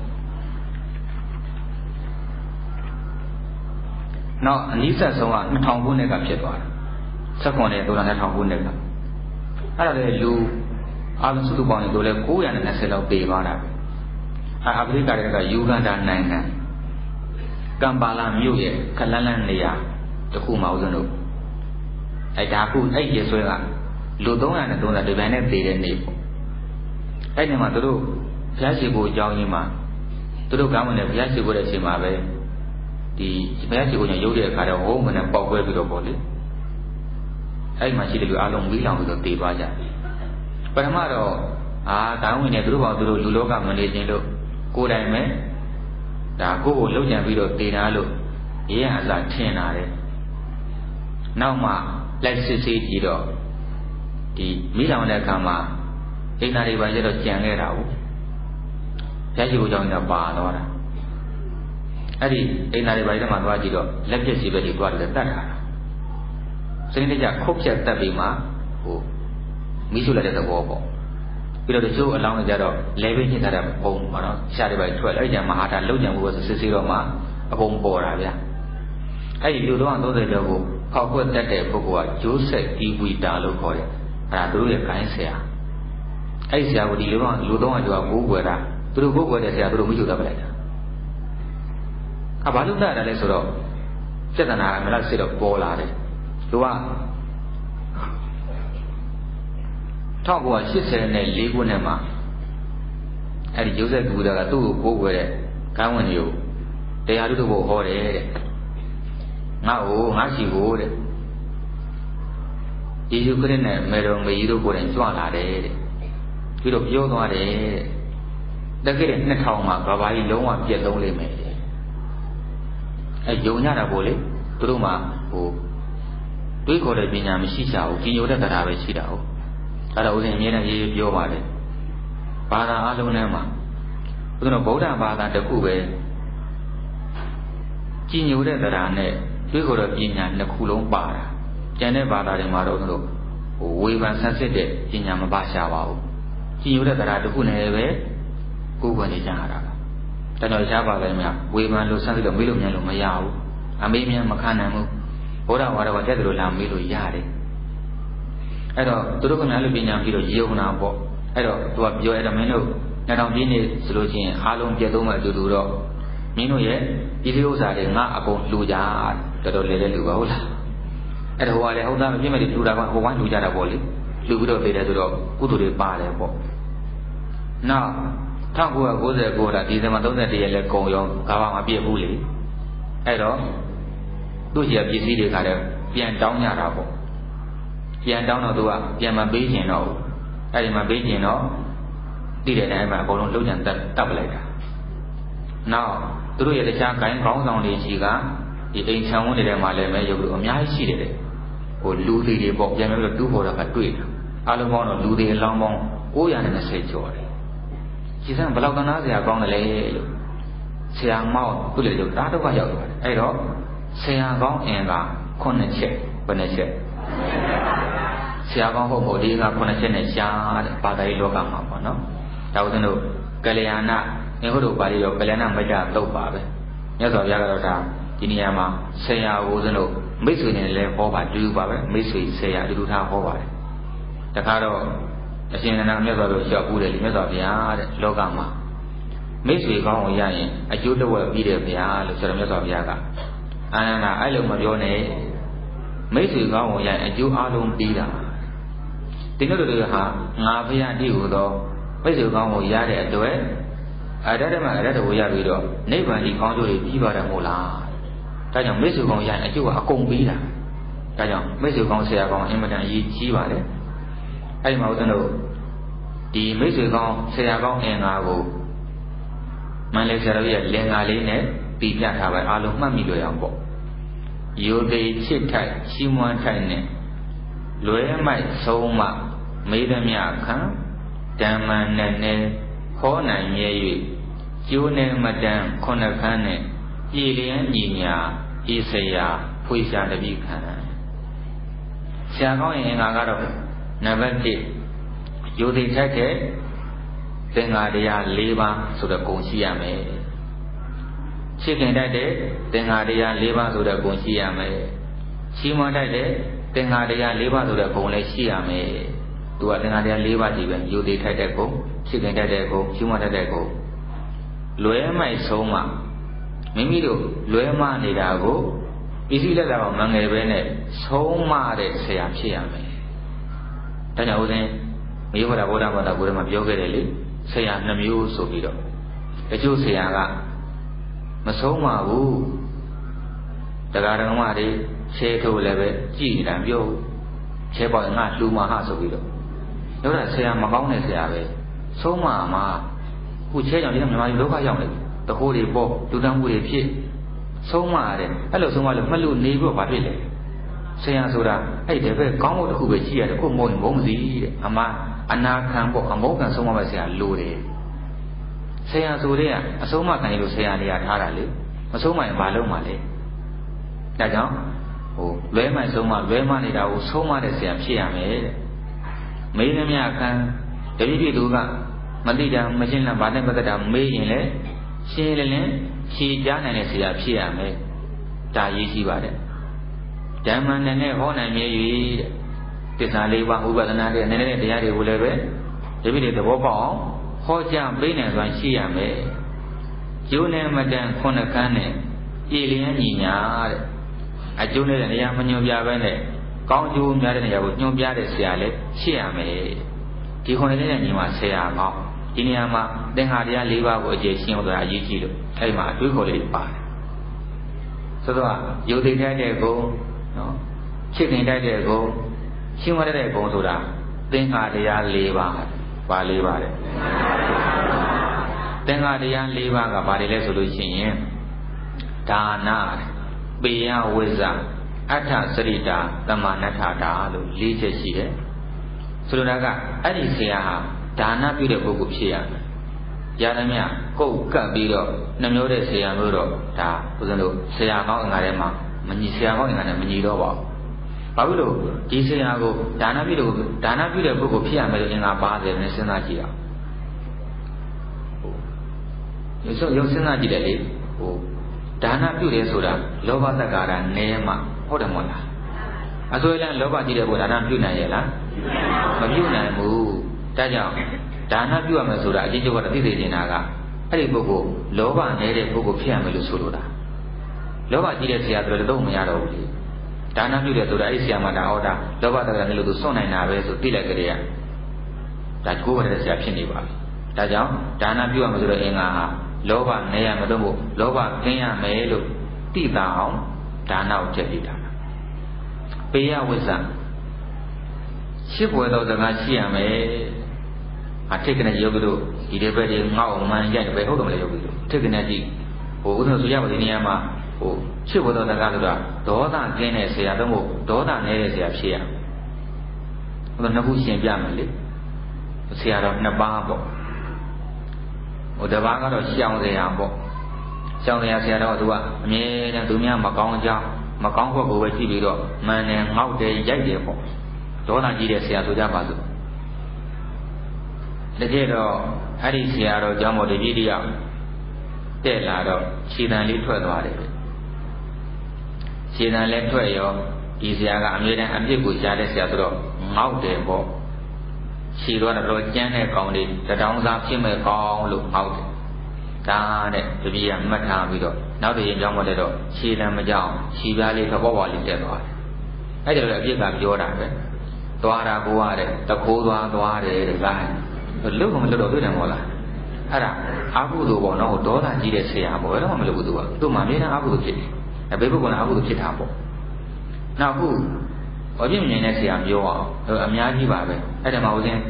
နောက်အနည်းဆက်ဆုံးက2000ခုနှစ်ကဖြစ်သွားတာ19နဲ့2000ခုနှစ်ကအဲ့ဒါလေလူအာလုံးစုစုပေါင်းတို့လည်း920လောက်ပေသွားတာအာဖရိကတွေကယူဂန္ဒာနိုင်ငံကမ်ပါလာမြို့ရဲ့ခလန်းလန်းနေရာတခုမှဦးဇင်းတို့အဲ့ဒါခုအဲ့ရေဆွဲကလူ330ဒီပိုင်းနဲ့တည်တဲ့နေ့ပေါ့အဲ့ဒီမှာသူတို့ဘုရားရှိခိုးအကြောင်းရင်းမှာသူတို့ကောင်းဝင်တဲ့ဘုရားရှိခိုးတဲ့အချိန်မှာပဲဒီဘုရားရှိခိုးညရုပ်တဲ့အခါတော့ဟိုးမနဲ့ပေါက်ကွဲပြီးတော့ပေါ့လေအဲ့မှာရှိတဲ့လူအလုံးမီးလောင်ပြီးတော့တည်သွားကြပထမတော့ကောင်းဝင်တဲ့သူတို့ဘောသူတို့လူလောကမနေခြင်းလို့ကိုယ်တိုင်ပဲဒါကိုယ့်ကိုလှုပ်ကြံပြီးတော့တည်တာလို့ရေးရအစားထင်လာတယ်နောက်မှလိုက်စစ်ဆေးကြည့်တော့ဒီမိလောင်တဲ့အခါမှာအိမ်သားတွေပါကျတော့ကြံခဲ့တာဟုတ်ဘုရားရှိခိုးကြောင့်တော့ပါတော့တာအဲ့ဒီအိမ်သားတွေပါကျတော့မှသွားကြည့်တော့လက်ပြက်စီပဲတွေသွားတယ်တတ်တာ sini dia kopja tapi mah, misu lah dia tak bawa. Bila tu jauh alang dia dah level ni tak ada bom, mana cari bayi tuan lagi yang mahal dah, lu yang buat sesuatu mah, bom bora dia. Hai lu doang tu dia jago, kau buat tak ada buat, Joseph ibu ida lu kau dia, tu dia kain saya. Hai saya buat lu doang juga buat dah, tu buat dia saya tu misu tak boleh. Apa lu dah ada le suruh, saya tak nak malah suruh bola deh, luar. Thao buat sisa ni lebu ni mah, ada Joseph tu dah tu buat dia, kawan dia, dia ada tu buat dia, ngasi buat dia, Yesus keren ni, merong begitu buat yang jual ada dia, hidup jauh tu ada dia, dah keren ni thao mah, kawan long mah biar long le me, jauhnya dah boleh, tu mah, tu kau dah punya mesti jauh, kini udah tak ada mesti jauh. Ada orang ni nak jadi jauh ada, pada alam ni mah, tu nak bodoh pada deku be, kini udah tak ada ni, tu kau dah punya nak kulung pada, jangan pada ni maru tu, weban sangat deh, kini nama bahasa awak, kini udah tak ada deku ni be, kubuan ni jangan ada. Tapi siapa lagi mah, weban lu sangat lu milu ni lu mayau, ambil ni makanan mu, orang orang macam tu lu lam milu ya deh. Ada, tu kan alu binyam kilo jauh nak apa? Ada, tu jauh ada menu. Nanti bini solusi alung jatuh macam tu dah. Menu ye, itu usah deh ngak aku lujar, terus lele luar lah. Ada orang leh orang ni macam tu dah orang lujar dah boleh. Luar beda tu dah, kudu dia pada apa? Nah, thang gua dah di zaman tu dia le kau yang kawan apa boleh. Ada, tu siapa bisi dia kada, pian tahunnya apa? Pian tahun tu pian mah Beijing no, ada mah Beijing no, tidak ada mah kalau lu jangan tak boleh dah. Nah, terus ada cakap kain kau orang ni juga, ini semua dia malah macam tu, macam sih dia. Oh, lu dia buat jangan lu tu boleh kat duit. Alam orang lu dia lambang, oh yang ni sejual. Kita belau kan aja kau ni le, siang mau tu le tu, dah tu kau jauh. Ayo, siang kau enggak, kau nak cek, benar cek. Siapa kau boleh dia kau nak cakap siapa pada ilu kamu apa, no? Tahu tu, kaliana, ni kau tu pada ilu kaliana macam tahu apa? Ni so biar kau tahu, ini ama siapa kau tu, mesti ni le kau pada dulu apa? Mesti siapa dulu tahu apa? Tak kau, asyik nak ni so siapa boleh, ni so biar ilu kamu. Mesti kau yang ni, ajuk tu boleh biar biar, lu sebab ni so biar kau. Anak-anak, ilu macam ni. Mấy sự ngao yang ajuk alung tidak. Tinggal tu ha, ngapai yang diu tu, mấy sự ngao yang ada tu ada mana ada tu yang itu, ni bagi kau tu di mana mula. Tapi mấy sự ngao yang ajuk akung tidak. Tapi mấy sự ngao saya kau ini macam ini mana? Ai mau tu di mấy sự ngao saya kau engaku. Malaysia dia lengali ni tidak tahu alung mana milu yang kau. Yêu they chit thai, chi muan thai ne. Lue mai sâu ma, mấy đứa nhà kháng, đam mà nè khó nãy nhẹ yu, chiếu nè mà đam khó nè kháng nè, y liên nhị nhà, y say ya, phui xa đập y kháng. Xa có những ngã đó, nè vấn đề, yêu they thai thế, tên ngã đi à lý ba, số được công sĩ à mẹ. Chicken đại để tên ngài đi ăn lấy ba số được công sĩ à mày, chim ăn đại để tên ngài đi ăn lấy ba số được công lấy sĩ à mày, tu tên ngài đi ăn lấy ba gì vậy, yêu đi thay đại công, chicken đại đại công, chim ăn đại đại công, lúa mai sâu mà, mình biết được lúa mà này đã có, ý là đâu mà người bên này sâu mà để xây áp sĩ à mày, tại sao thế? Mấy cái đó mà biểu cái đấy, xây áp nằm yêu số gì đó, cái chỗ xây áp mà số mà u, tất cả những mà đi xe thô là về chỉ làm vô, xe bò ngã lu mà hạ số gì đó, nếu là xe mà có này xe về, số mà u xe giống như là mà đâu có giống đấy, tao cô đi bộ, tôi đang đi phía, số mà đấy, cái lối số mà lúc mà lu ní vừa bắt về, xe số đó, ấy để về có một khu vực chỉ là có một món gì, mà anh na khang bộ, anh bố khang số mà xe lu đấy. Saya suruh dia, asal mak kan itu saya lihat hari ni, asal mak yang balu male. Dah jauh, လွဲမှဆုံးမလွဲမှနေတာကိုဆုံးမတဲ့ဆရာဖြစ်ရမယ်တဲ့မေးသမျှခံတပည့်ပြည်သူကမသိတာမရှင်းတာဘာနဲ့ပတ်သက်တာမေးရင်လည်းရှင်းလင်းလင်းဖြေကြားနိုင်တဲ့ဆရာဖြစ်ရမယ်ဒါရေးရှိပါတယ်ဓမ္မနဲ့ဟောနိုင်မြဲ၍တဲ့သစ္စာလေးပါးဥပဒနာတွေနည်းနည်းတရားတွေကိုလည်းပဲတပည့်တွေသဘောပေါက်အောင်ဟောကြားပေးနိုင်စွာရှိရမယ်ကျိုးနဲ့မတန်ခုနှစ်ခန်းနဲ့ပြည်လျက်ညီညာတဲ့အကျိုးနဲ့နေရာမညွန်ပြပဲနဲ့ကောင်းကျိုးများတဲ့နေရာကိုညွန်ပြတဲ့ဆရာလည်းဖြစ်ရမယ်ဒီခုနှစ်နဲ့ညီမှာဆရာကောင်းဒီနေရာမှာသင်္ခါတရား၄ပါးကိုအခြေရှင်းသွားအရေးကြီးလို့အဲ့ဒီမှာအတွေးခေါ်လေးပါတယ်ဆိုတော့ယုတ်သိတဲ့တဲ့ကုံနော်ချစ်ခင်တဲ့ကုံရှင်းရတဲ့ကုံဆိုတာသင်္ခါတရား၄ပါးပါ၄ပါးတဲ့သင်္ခါတရား၄ပါးကဘာတွေလဲဆိုလို့ရှိရင်ဒါနပေယဝိဇ္ဇအဋ္ဌစရိတာတမနထတာလို့၄ချက်ရှိတယ်ဆိုလိုတာကအဲ့ဒီဆရာဟာဒါနပြုတဲ့ပုဂ္ဂိုလ်ဖြစ်ရမယ်။ရာသမျှကုတ်ကပ်ပြီးတော့နှမျိုးတဲ့ဆရာမျိုးတော့ဒါဦးဇင်းတို့ဆရာကောင်းအင်္ဂါထဲမှာမညီဆရာကောင်းအင်္ဂါနဲ့မညီတော့ပါဘူး။ဘာဖြစ်လို့ဒီဆရာကိုဒါနပြုတဲ့ပုဂ္ဂိုလ်ဖြစ်ရမယ်လို့အင်္ဂါပါတယ်နဲ့စဉ်းစားကြည့်အောင်။ရုပ်စဉ်းစားကြည့်တယ်လေဒါနပြုတယ်ဆိုတာလောဘတက္ကာရနဲမှဟုတ်တယ်မဟုတ်လား။အစိုးရလောဘကြည့်တဲ့ဘုရားဒါနပြုနိုင်ရဲ့လား။မပြုနိုင်ဘူး။ဒါကြောင့်ဒါနပြုရမယ်ဆိုတာအချင်းချင်းကတော့သိသိနေတာကအဲ့ဒီပုဂ္ဂိုလ်လောဘနေတဲ့ပုဂ္ဂိုလ်ဖြစ်ရမယ်လို့ဆိုလိုတာလောဘကြီးတဲ့ဆရာဆိုတော့မရတော့ဘူးလေဒါနပြုတယ်ဆိုတာအဲ့ဒီဆရာမတာဟောတာလောဘတက္ကရာနဲ့လို့သူစွန့်နိုင်တာပဲဆိုသိလိုက်ကြတဲ့ဒါကိုယ်ပဲဆရာဖြစ်နေပါပြီဒါကြောင့်ဒါနပြုရမယ်ဆိုတော့အင်္ဂါဟာလောဘနေရမလို့မို့လောဘကင်းရမယ်လို့သိတာအောင်ဒါနကိုချက်ပြတာပေယဝိဇ္ဇရှစ်ဘွယ်တော်စကားရှိရမယ်အထိတ်ကနေယောဂီတို့ဒီတဲ့ဘက်တွေငေါ့မှန်ရိုက်ပဲဟုတ်တယ်မလားယောဂီတို့ထိတ်ကနေကြည့်ဥစ္စာဆိုရပါဒီနေရာမှာရှစ်ဘွယ်တော်စကားဆိုတာဒေါသကင်းတဲ့ဆရာတို့မို့ဒေါသနေတဲ့ဆရာဖြစ်ရနှစ်ခုရှင်ပြမယ်လေဆရာတော်နှစ်ပါးပေါ့တပါးကတော့ရှောင်ဆရာပေါ့ရှောင်ဆရာဆရာတော်ကသူကအမြဲတမ်းသူများမကောင်းကြောင်းမကောင်းဘက်ကိုပဲကြည့်ပြီးတော့မှန်တယ်ငေါ့တယ်ရိုက်တယ်ပေါ့ဒေါသကြီးတဲ့ဆရာဆိုကြပါစို့တကယ်တော့အဲ့ဒီဆရာတော်ကျောင်းပေါ်တပည့်တယောက်တက်လာတော့ခြေတံလေးထွက်သွားတယ်ခြေတံလည်းထွက်ရောဒီဆရာကအမြဲတမ်းအပြစ်ကိုရှားတဲ့ဆရာဆိုတော့ငေါ့တယ်ပေါ့ခြေတော့တော့ကျန်းတဲ့ကောင်လေးတထောင်စားဖြစ်မဲ့ကောင်လို့ငေါ့တယ်ဒါတဲ့တပည့်ကမှတ်ထားပြီးတော့နောက်တရင်ကျောင်းပေါ်တက်တော့ခြေတံမကြောက်ခြေပြားလေးထပေါ်ပေါ်လေးတက်သွားတယ်အဲ့ဒါလည်းအပြစ်ကပြောတာပဲသွားတာကိုရတဲ့တခိုးသွားတယ်တဲ့ကားလုတ်ကမလုတ်တော့တွေ့တယ်မဟုတ်လားအဲ့ဒါအာဟုသူပေါ့နော်ဒေါသကြီးတဲ့ဆရာပေါ့ဘယ်တော့မှမလုတ်ဘူးသူမှအမြဲတမ်းအာဟုသူဖြစ်တယ်ဘယ်ပုဂ္ဂိုလ်ကအာဟုသူဖြစ်တာပေါ့နောက်ခုအပြစ်မြင်တဲ့ဆရာပြောအောင်အများကြီးပါပဲအဲ့ဒါမှဦးဇင်း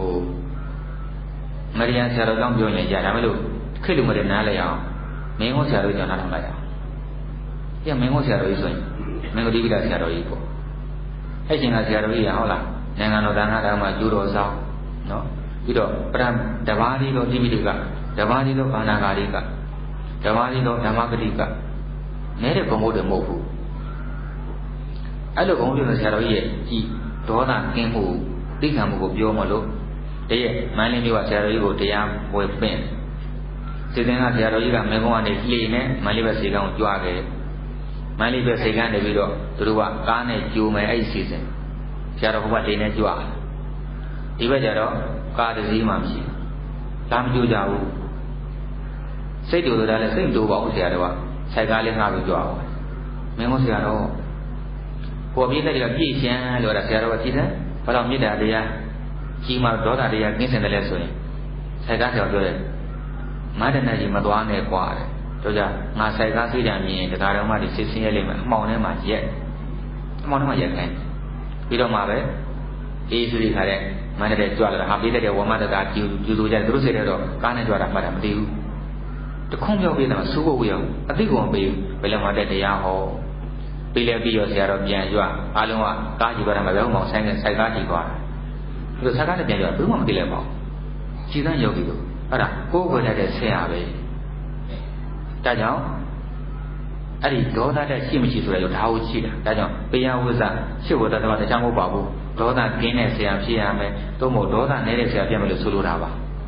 မရိယန်ဆရာတော်ကြောင့်ပြောရင်ကြာဒါမဲ့လို့ခိလူမတဲ့နားလဲအောင်မင်းဟောဆရာတော်ကြောင့်နားထောင်လိုက်အောင်ပြမင်းဟောဆရာတော်ကြီးဆိုရင်မင်းကတိပိဋကဆရာတော်ကြီးပေါ့အဲ့ရှင်ကဆရာတော်ကြီးရဟုတ်လားနိုင်ငံတော်သံဃာတော်မှာကျိုးတော်ဆောင်နော်ပြီးတော့ပရံတဘာတိတော်တိပိဋကတဘာတိတော်ဘာနာဂါရိကတဘာတိတော်ဓမ္မဂတိကနဲတဲ့ဘုံဘုဒ္ဓမဟုတ်ဘူးအဲ့လိုဘုံဘုဒ္ဓဆရာတော်ကြီးရဲ့ကြည်ဒေါသကင်းမှုသိခံမှုကိုပြောမလို့တည်းရဲ့မန်းလင်းမျိုးကဆရာတော်ကြီးကိုတရားဝယ်ပင့်စေတနာဆရာတော်ကြီးကမေကုန်းကနေလှေနဲ့မန်းလေးပဲစေကန်းကိုကြွားခဲ့မန်းလေးပဲစေကန်းနေပြီးတော့သူတို့ကကားနဲ့ကြိုမယ်အဲ့ဒီစီစဉ်ဆရာတော်ကလှေနဲ့ကြွားဒီဘက်ကျတော့ကားတစ်စီးမှမရှိလာမကြိုးကြဘူးစိတ်တူတူလည်းစိတ်တူပါဦးဆရာတော်ကဆိုင်ကားလေးငှားပြီးကြွားပါမင်းကဆရာတော်ပေါ်ပြည့်တဲ့ကပြည့်ရှင်းလို့ဆရာတော်ကကြည်တယ်ဘာလို့မြစ်တာတရားကြီးမှဒေါသတရားကင်းစင်တယ်လဲဆိုရင်ဆိုင်ကားဆရာပြောတယ်မန္တနာကြီးမသွားနဲ့ကွာတဲ့တို့ကြငါဆိုင်ကားစိတ်ဓာတ်မြင်တရားတော်မှဒီစစ်စင်းရဲလိမ့်မယ်အမှောင်ထဲမှာရက်အမှောင်ထဲမှာရက်ခိုင်းပြီးတော့မှပဲအေးဆိုရခါတဲ့မန္တလေးကြွလာတာဟာပြီးတဲ့ဝမတတာကျူဆိုကြတယ်သူတို့စိတ်ထဲတော့ကားနဲ့ကြွတာမှတ်တာမသိဘူးတခုံးပြောပြီးတော့စိုးဖို့ရအောင်အသိကောင်ပေးဘယ်လိုမှတဲ့တရားဟောပြီးလဲပြီးရောဆရာတော်ပြန်ကြွအားလုံးကကားကြည့်ပါတာမပြောင်းအောင်ဆိုင်ကားကြည့်သွားတာသူတို့ဆိုင်ကားနဲ့ပြန်ကြွဘယ်မှမသိလဲပေါ့ကြည်သန်းယောဂီတို့အဲ့ဒါကိုယ်ဝယ်တဲ့ဆရာပဲဒါကြောင့်အဲ့ဒီဒေါသတက်ရှိမရှိဆိုရရောဒါကိုရှိတာဒါကြောင့်တရားဝိဇ္ဇရှိဖို့တတ်တော့တခြားမဟုတ်ပါဘူးဒေါသကင်းတဲ့ဆရာဖြစ်ရမယ်သို့မဟုတ်ဒေါသနည်းတဲ့ဆရာဖြစ်မယ်လို့ဆိုလိုတာပါ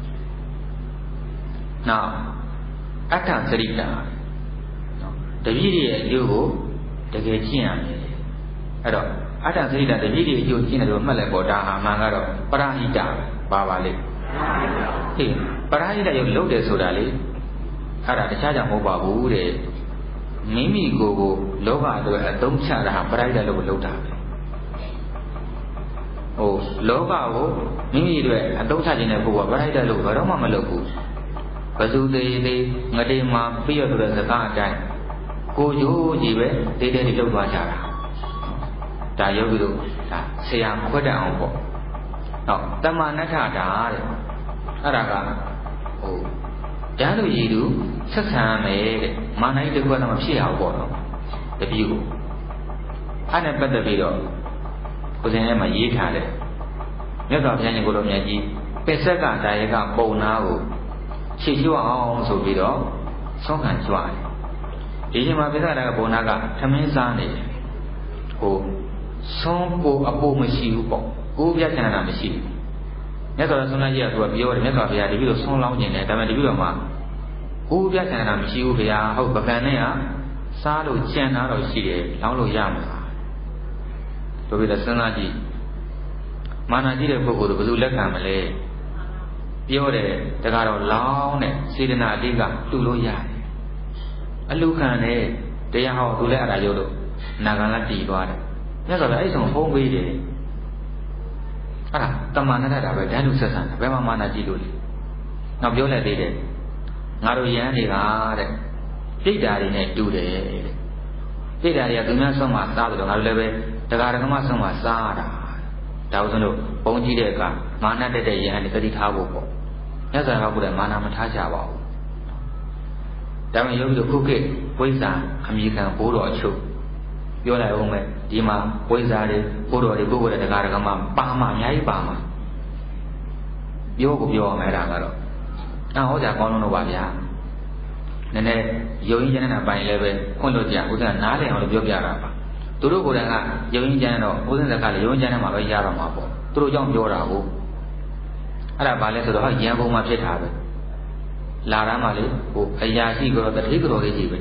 နောက်အတ္တစရိတာတပည့်ရဲ့အကျိုးကိုတကယ်ကျင့်ရမယ်အဲ့တော့အတ္တစရိတာတပည့်ရဲ့အကျိုးကျင့်တယ်လို့မှတ်လိုက်ပေါ်ဒါဟာမှန်ကတော့ပရဟိတပါလေဟေးပရဟိတရုပ်လုပ်တယ်ဆိုတာလေအဲ့ဒါတခြားကြောင့်မဟုတ်ပါဘူးတဲ့မိမိကိုယ်ကိုလောဘအတွက်အသုံးချတာဟာပရဟိတလို့လုပ်တာပဲဟိုလောဘကိုမိမိအတွက်အသုံးချခြင်းတဲ့ပုဂ္ဂိုလ်ကပရဟိတလို့ဘယ်တော့မှမလုပ်ဘူးဘဇုသေးသေးငတိမှာပြီးရတဲ့စကားအတိုင်းကိုကျိုးကြီးပဲတေးတေးလေးလုပ်သွားကြတာဒါယောဂီတို့ဒါဆရာခွက်တတ်အောင်ပေါ့နောက်တမနဋ္ဌတာတဲ့အဲ့ဒါကဟိုတန်းလူရည်သူဆက်ဆံမယ်တဲ့မာနကြီးတစ်ခွက်တော့မဖြစ်အောင်ပေါ့နော်တပည့်ကိုအဲ့နဲ့ပတ်သက်ပြီးတော့ကိုယ်စင်ထဲမှာရေးထားတယ်မြတ်စွာဘုရားရှင်ကိုလိုမြတ်ကြီးပင်ဆက်ကဒါရကပုံနာကိုခြေချွအောင်ဆိုပြီးတော့ဆုံးခံကြွားတယ်ဒီချိန်မှာပင်ဆက်ကဒါကပုံနာကသမင်းစားနေတယ်ဟိုဆုံးကိုအပိုမရှိဘူးပေါ့ကိုယ်ပြချင်တာမရှိဘူးမြတ်စွာဘုရားဆုံးလိုက်ကြီးကသူကပြောတယ်မြတ်စွာဘုရားတပည့်တော်ဆုံးလောင်းနေတယ်ဒါပေမဲ့တပည့်တော်မှာကိုယ်ပြချင်တာမရှိဘူးဗျာဟုတ်ပကံနဲ့ကစားလို့ကြံတာတော့ရှိတယ်လောင်းလို့ရမှာတို့ပြီးတော့စဉ်းစားကြည့်မာနကြီးတဲ့ပုဂ္ဂိုလ်တို့ဘယ်လိုလက်ခံမလဲပြောတယ်တကားတော့လောင်းတဲ့စေတနာအလေးကတူလို့ရတယ်အလူခံတဲ့တရားဟောသူလည်းအဲ့ဒါရုပ်လို့နာဂံကတည်သွားတယ်မြတ်စွာဘုရားအဲ့ဆုံးဖုံးပေးတယ်အဲ့ဒါတမန်နတ္တာပဲတန်းလူဆက်ဆံတယ်ဘယ်မှာမာနကြီးလို့လဲနောက်ပြောလိုက်သေးတယ်ငါတို့ယန်းတွေကတဲ့ပြိတ္တာတွေနဲ့တူတယ်တဲ့ပြိတ္တာတွေကသူများဆုံးမှာစားတယ်တော့ငါတို့လည်းပဲတရားဓမ္မဆုံးမှာစားတာဒါဥစဉ်တို့ဘုံကြီးတဲ့အခါမာနတက်တဲ့ယဟန်တွေတတိထားဖို့ပေါ့မြတ်စွာဘုရားကမာနမထားကြပါဘူးဒါမှယောဂီတို့ခုခေတ်ဝိဇ္ဇာအမိခံဘိုးတော်အချုပ်ပြောလိုက်အောင်မယ်ဒီမှာဝိဇ္ဇာတွေဘိုးတော်တွေပုဂ္ဂိုလ်တဲ့တရားဓမ္မပါမှာအများကြီးပါမှာပြောကိုပြောရမယ်ဒါကတော့ဟောကြကောင်းလုံးတော့ပါဗျာနည်းနည်းယုံကြည်တဲ့ပိုင်းလည်းပဲခွင့်လို့ကြဥစ္စာနားလည်အောင်လို့ပြောပြတာပါသူတို့ကိုယ်တိုင်ကယုံကြည်တော့ဥစ္စာကလည်းယုံကြည်တဲ့မှာပဲရတော့မှာပေါ့သူတို့ကြောင့်ပြောတာကိုအဲ့ဒါဘာလဲဆိုတော့ရန်ကုန်မှာဖြစ်တာပဲလာရမ်းမှလေဟိုအရာရှိကတော့တတိကတော်လေးကြီးပဲ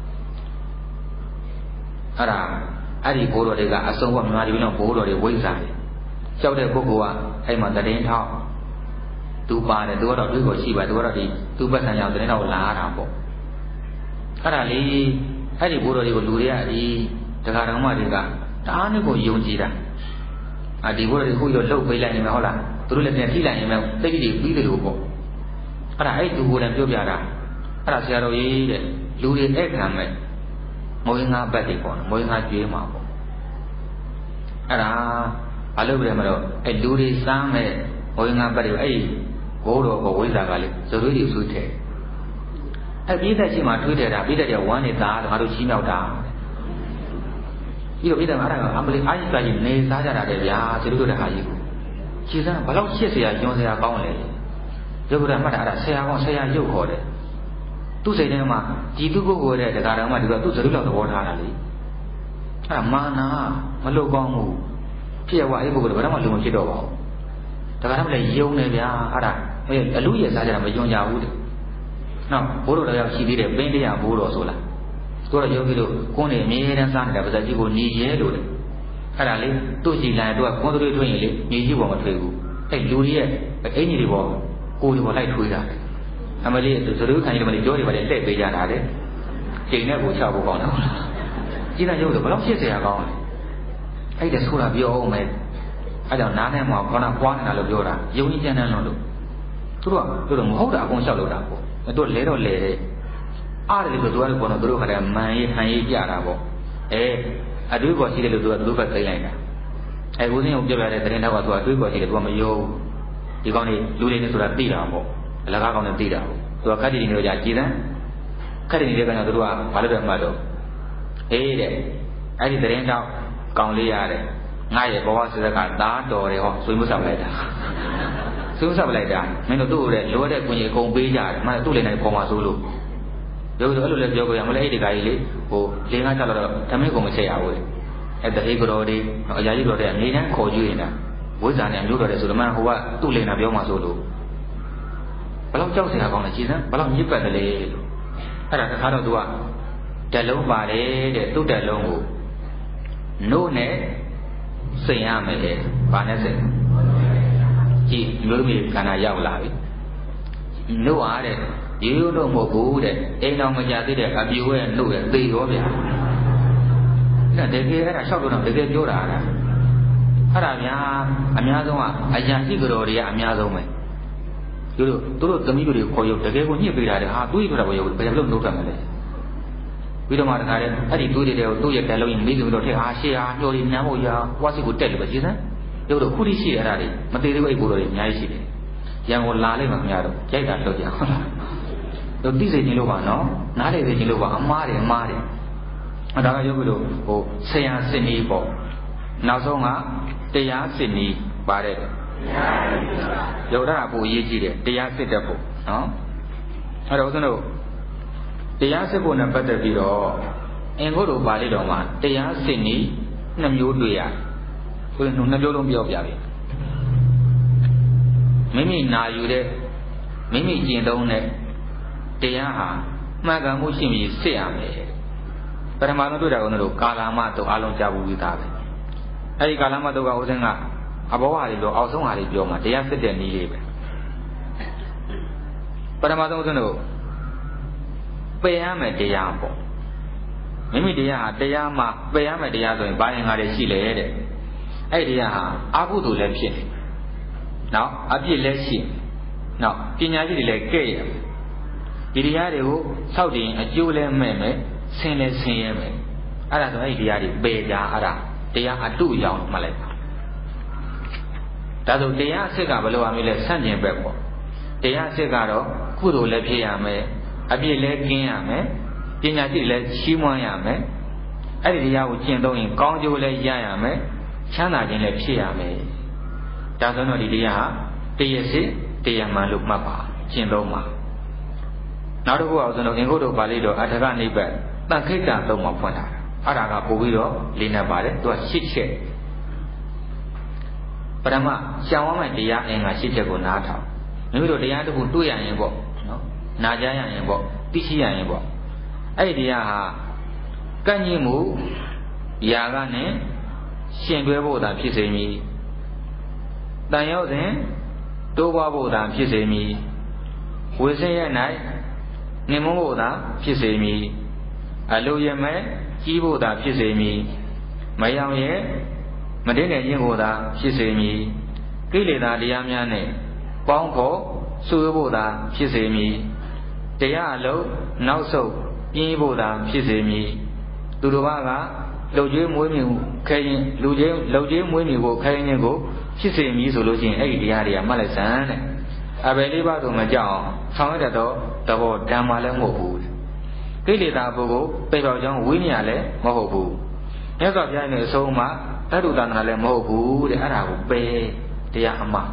အဲ့ဒီဘိုးတော်တွေကအစုံကမြန်မာပြည်လုံးဘိုးတော်တွေဝိဇ္ဇာတွေကြောက်တဲ့ပုဂ္ဂိုလ်ကအဲ့မှာတည်င်းထောက်သူပါတယ်သူကတော့တွေးကိုရှိပါသူကတော့ဒီသူ့ပတ်စံရောက်တဲ့တော့လာတာပေါ့အဲ့ဒါလေးအဲ့ဒီဘိုးတော်တွေကိုလူတွေကဒီတရားဓမ္မတွေကတအားနဲ့ကိုယုံကြည်တာဒီဘိုးတော်တွေခုရောလှုပ်ပေးလိုက်နေမှာဟုတ်လားသူတို့လည်းပြန်ထိလိုက်ရင်လည်းတိတ်တိတ်ပြီးတယ်လို့ပေါ့အဲ့သူကိုယ်လည်းပြောပြတာအဲ့ဆရာတော်ကြီးတဲ့လူတွေအဲ့ခံမဲ့မွေးငါဘက်တွေပေါ့မွေးငါကျွေးမှာပေါ့အဲ့ဒါဘာလို့ပြလဲမလို့အဲ့လူတွေစားမဲ့မွေးငါဘက်တွေအဲ့ဘိုးတော်ကဝိဇ္ဇာကလေးဇွေးတွေဆွေးထဲအဲ့ပြည့်တဲ့ရှိမှထွေးတယ်တာပြည့်တဲ့ဝမ်းနေတာငါတို့ချီးမြှောက်တာပြီးတော့ပြည့်တဲ့မှာအဲ့ဒါကအမလေးအာရိကကြီးနေစားကြတာတဲ့ဗျာကျတို့တဲ့ဟာကြီးကိုခြေစမ်းဘလောက်ရှစ်เสียညွန်เสียကောင်းလဲရုပ်ကမှတ်တာအဲ့ဒါဆရာကောင်းဆရာရုပ်ခေါ်တယ်သူ့စိတ်ထဲမှာဒီသူ့ကိုယ်ကိုယ်တဲ့တရားတော်မှဒီကသူ့ဇရုလောက်သဘောထားတာလေအဲ့ဒါမာနာမလုကောင်းမှုဖြစ်ရအဲ့ပုဂ္ဂိုလ်ကဘာမှလုံမဖြစ်တော့ပါဘူးတရားတော်မှလည်းယုံနေဗျာအဲ့ဒါအလူရဲ့စားကြတာမယုံကြဘူးတဲ့နော်ဘိုးတော်တော်ရှိသေးတယ်ပင်းတရားဘိုးတော်ဆိုလားသူကယောဂီတို့ကိုယ်နဲ့အမြဲတမ်းစားနေတာပါဇက်ကြီးကိုနေရဲလို့တဲ့အဲ့ဒါလေသူ့ကြည်လိုက်တော့ကွန်သွေးထွင်းရင်လေမြေကြီးပေါ်မထွေးဘူးအဲ့လူတွေရဲ့အင်ကြီးတွေပေါ်ကိုယ်တွေပေါ်လိုက်ထွေးတာအမလေးသရုပ်ခံကြီးတွေမလေးကြောတွေပါလေလှည့်ပေးကြတာတဲ့ချိန်နဲ့ကိုချဖို့ကောင်းတယ်ဟုတ်လားကြည်လိုက်ရုပ်တော့ဘယ်တော့ဖြစ်เสียကောင်းလဲအဲ့ဒါဆိုတာပြောအောင်မယ်အဲ့ကြောင့်နားထဲမှာခေါင်းပွားနေတာလို့ပြောတာယုံကြည်ကြမ်းတမ်းလို့သူတို့မဟုတ်တာအကုန်လျှောက်လို့တာပေါ့သူလဲတော့လဲတဲ့အားတယ်လို့သူကပေါ်တော့သူတို့ခါတယ်မန်ရေးဟန်ရေးပြတာပေါ့အတွေးပေါ်ရှိတယ်လို့သူကသူ့ဘက်သိလိုက်တာဦးစင်းကိုပြပြတဲ့သတင်းတော့ကသူကအတွေးပေါ်ရှိတယ်သူကမယုံဒီကောင်းလေးလူလေးနဲ့ဆိုတာသိတာပေါ့အလကားကောင်းနဲ့သိတာပေါ့သူကခက်တည်နေတော့ကြာကြည်တန်းခက်တည်နေတဲ့ကောင်သူတို့ကဘာလို့လဲမှတ်တော့တဲ့အဲ့ဒီသတင်းတော့ကောင်းလေးရတယ်ငါရဲ့ဘဝစစ်ကသားတော်တယ်ဟောဆွေးမဆက်လိုက်တာဆွေးမဆက်လိုက်တာမင်းတို့သူ့ရဲ့လိုတဲ့ကွန်ကြီးအကုန်ပေးကြတယ်မှသူ့လည်းနဲ့ပေါ်မှာဆိုလို့ပြောလို့အဲ့လိုလည်းပြောကြရမလဲအဲ့ဒီကကြီးလေဟို၄၅၆တော့ဓမင်းကိုမဆက်ရဘူးအဲ့တတိကတော်တွေအရာကြီးတော်တွေအမြဲတမ်းခေါ်ကြည့်နေတာဝိဇ္ဇာနဲ့မျိုးတော်တွေဆိုတော့မှဟိုကသူ့လင်နာပြောမှဆိုလို့ဘလောက်ကြောက်စရာကောင်းလဲကြည်စမ်းဘလောက်ညစ်ပတ်တယ်လေလို့အဲ့ဒါတခါတော့သူကတက်လုံးပါတယ်တဲ့သူ့တက်လုံးကိုနို့နဲ့စိန်ရမယ်လေဘာနဲ့စိန်ကြည်မျိုးသမီးခန္ဓာရောက်လာပြီနို့အားတဲ့ရိုးရိုးတော့မဟုတ်ဘူးတဲ့အိမ်တော်မကြသေးတဲ့အပြူရဲ့နို့ရဲ့သေရောဗျာအဲ့ဒါတကယ်အဲ့ဒါလျှောက်တော့တကယ်ပြောတာအဲ့ဒါများအများဆုံးကအရာရှိကြတော်တွေကအများဆုံးပဲသူတို့သမီးတွေခေါ်ရုပ်တကယ်ကိုညှစ်ပေးတာတဲ့ဟာသူ့ရဲ့ပြောတာကိုဘယ်လိုလုပ်တတ်မလဲပြီးတော့မှတခါတည်းအဲ့ဒီသွေးတွေကိုသူ့ရဲ့တက်လုံးရင်မိခင်တို့ထက်ဟာရှေ့ဟာညှော်ရညမ်းဖို့ရာဝါစီကိုတက်လို့ပဲရှင်းစမ်းတို့ခုထိရှိရတာတွေမသေးသေးဘူးအိတ်ကိုတော်တွေအများကြီးရှိတယ်ရန်ကုန်လာလိမ့်မှာခင်ဗျားတို့ကြိုက်တာလုပ်ကြဟုတ်လားတို့သိစေချင်လို့ပါနော်နားလေစေချင်လို့ပါအမားတယ်ဒါကရုပ်ပြီးတော့ဟိုဆရာစစ်နီးပေါ့နောက်ဆုံးကတရားစစ်နီးပါတယ်ရုပ်တာကပိုအရေးကြီးတယ်တရားစစ်တတ်ဖို့နော်အဲ့တော့ဦးဇင်းတို့တရားစစ်ဖို့နဲ့ပတ်သက်ပြီးတော့အင်္ဂုတ္တပါဠိတော်မှာတရားစစ်နီး2မျိုးတွေ့ရတယ်ကိုယ်2မျိုးလုံးပြောပြပြီမိမိနာယူတဲ့မိမိကျင့်သုံးတဲ့တရားဟာမှန်ကန်မှုရှိပြီးစစ်ရမယ်ပထမဆုံးတွေ့တာကတော့ကာလမတုတ်အလုံးကြားဘူးပြီးသားပဲအဲဒီကာလမတုတ်ကဦးဇင်းကအဘောဟာတွေလို့အောက်ဆုံးဟာတွေပြောမှာတရားစစ်တဲ့နည်းလေးပဲပထမဆုံးဦးဇင်းတို့ပယ်ရမယ်တရားပေါ့မိမိတရားဟာတရားမှာပယ်ရမယ်တရားဆိုရင်ဘာရင်ငါတွေရှိလေတဲ့အဲ့ဒီတရားဟာအကုသိုလ်လည်းဖြစ်တယ်နောက်အပြစ်လည်းရှိနောက်ပညာရှိတွေလည်းကဲ့ရဒီတရားတွေကိုစောက်တည်ရင်အကျိုးလည်းမဲ့မယ်ဆင်းလည်းဆင်းရဲမယ်အဲ့ဒါဆိုအဲ့ဒီတရားတွေပယ်ကြအဲ့ဒါတရားအတုရောင်မှတ်လိုက်ပါဒါဆိုတရားအစစ်ကဘယ်လိုအမျိုးလဲဆန့်ကျင်ဘက်ပေါ့တရားအစစ်ကတော့ကုသိုလ်လည်းဖြစ်ရမယ်အပြစ်လည်းကင်းရမယ်ပညာရှိလည်းချီးမွမ်းရမယ်အဲ့ဒီတရားကိုကျင့်သုံးရင်ကောင်းကျိုးလည်းရရမယ်ချမ်းသာခြင်းလည်းဖြစ်ရမယ်ဒါဆိုတော့ဒီတရားဟာတရားစစ်တရားမှန်လို့မှတ်ပါကျင့်သုံးပါနောက်တစ်ခုအောင်ဆိုတော့အင်္ဂုတ္တပါဠိတော်အထကနိဗ္ဗာန်တန်ခိတ္တသုံးမှာဖွင့်ထားတာအဲ့ဒါကပို့ပြီးတော့လေးနေပါတယ်သူက8ချက်ပထမရှောင်ရမယ့်တရားအင်္ဂါ8ချက်ကိုနားထောင်မိမိတို့တရားတစ်ခုတွေ့ရရင်ပေါ့နော်နာကြရရင်ပေါ့သိရှိရရင်ပေါ့အဲ့ဒီတရားဟာကန့်ညင်မှုຢာကနဲ့ရှင်တွဲဖို့သာဖြစ်စေမည်တန်ရောက်စဉ်တိုးပွားဖို့သာဖြစ်စေမည်ဝိစင်းရဲ့၌နှင်မဖို့သာဖြစ်စေမည်အလိုရမဲ့ကြီးဖို့သာဖြစ်စေမည်မယောင်ရဲ့မတည်နေခြင်းကိုသာဖြစ်စေမည်ကိလေသာတရားများနဲ့ပေါင်းဖို့ဆူဖို့သာဖြစ်စေမည်တရားအလုံးနောက်ဆုတ်ပြင်းဖို့သာဖြစ်စေမည်သူတို့ကလှုပ်ကြွေးမွေးမြူခဲရင်လူချင်းလှုပ်ကြွေးမွေးမြူဖို့ခဲရင်ကိုဖြစ်စေမည်ဆိုလို့ရှိရင်အဲ့ဒီတရားတွေကမှတ်လိုက်စမ်းတဲ့အဘယ်လေးပါးဆိုမကြောက်အောင်ဆောင်ရတဲ့သဘောဓမ္မလည်းမဟုတ်ဘူးကိလေသာပုဂ္ဂိုလ်ပေပေါကြောင့်ဝိညာဉ်လည်းမဟုတ်ဘူးမြတ်စွာဘုရားရဲ့အဆုံးအမတတ္တုတနာလည်းမဟုတ်ဘူးတဲ့အဲ့ဒါကိုပယ်တရားအမှား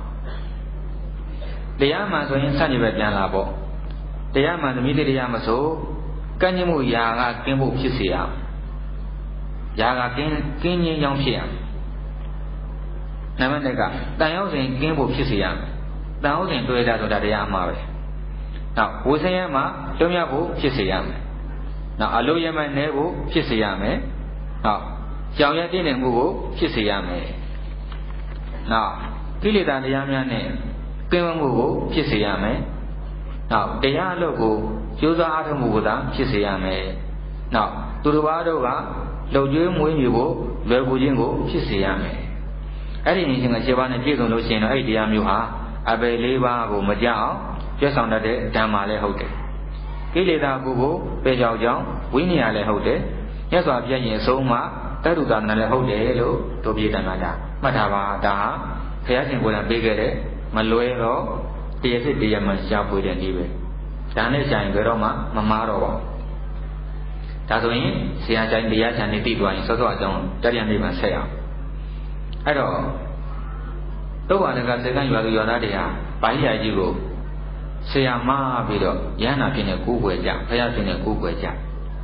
တရားမှန်ဆိုရင်စัจ ပဲပြန်လာပေါ့တရားမှန်သမီးတရားမဆိုကန့်ညမှုຢာကကင်းဖို့ဖြစ်စေရຢာကကင်းခြင်းကြောင့်ဖြစ်ရနံပါတ်1ကတန်ရောက်စဉ်ကင်းဖို့ဖြစ်စေရတန်ဟုတ်စဉ်တွေ့တာဆိုတာတရားအမှားပဲနောက်ဝိဆင်းရဲမှာလွတ်မြောက်ဖို့ဖြစ်စေရမယ်နောက်အလိုရမဲ့နဲဖို့ဖြစ်စေရမယ်နောက်ကြောင်ရတည်နေမှုကိုဖြစ်စေရမယ်နောက်ကိလေသာတရားများနဲ့ကင်းဝမှုကိုဖြစ်စေရမယ်နောက်တရားအလုပ်ကိုကျိုးစားအားထုတ်မှုကိုသာဖြစ်စေရမယ်နောက်သူတစ်ပါးတို့ကလှုပ်ကြွေးမွေးမြူဖို့လွယ်ကူခြင်းကိုဖြစ်စေရမယ်အဲ့ဒီဉာဏ်ရှင်က7ပါးနဲ့ပြည့်စုံလို့ရှိရင်တော့အဲ့ဒီတရားမျိုးဟာအပေ4ပါးကိုမကြောက်အောင်ပြည့်စုံတတ်တဲ့ဓမ္မလည်းဟုတ်တယ်ကိလေသာကိုပယ်ကြောက်ကြောင်းဝိနည်းလည်းဟုတ်တယ်မြတ်စွာဘုရားရှင်အဆုံးအမတတ္တုသာသနာလည်းဟုတ်တယ်လို့တို့ပြေတန်တာမှတ်ထားပါဒါဟာဘုရားရှင်ကိုယ်တိုင်ပေးခဲ့တဲ့မလွဲတော့တရားစစ်တရားမှရှားပွေတဲ့နည်းပဲဒါနဲ့ရှာရင်ဘယ်တော့မှမမားတော့ပါဘူးဒါဆိုရင်ဆရာချိုင်းတရားချန်နေသိသွားရင်စောစောအကြောင်းတရားနိဗ္ဗာန်ဆက်ရအောင်အဲ့တော့တုတ်ပါလကစေကံရွာသူရွာသားတွေဟာဘာကြီးရာကြီးကိုဆရာမပြီးတော့ယန္နာဖြစ်နေကိုးကွယ်ကြဘုရားဖြစ်နေကိုးကွယ်ကြ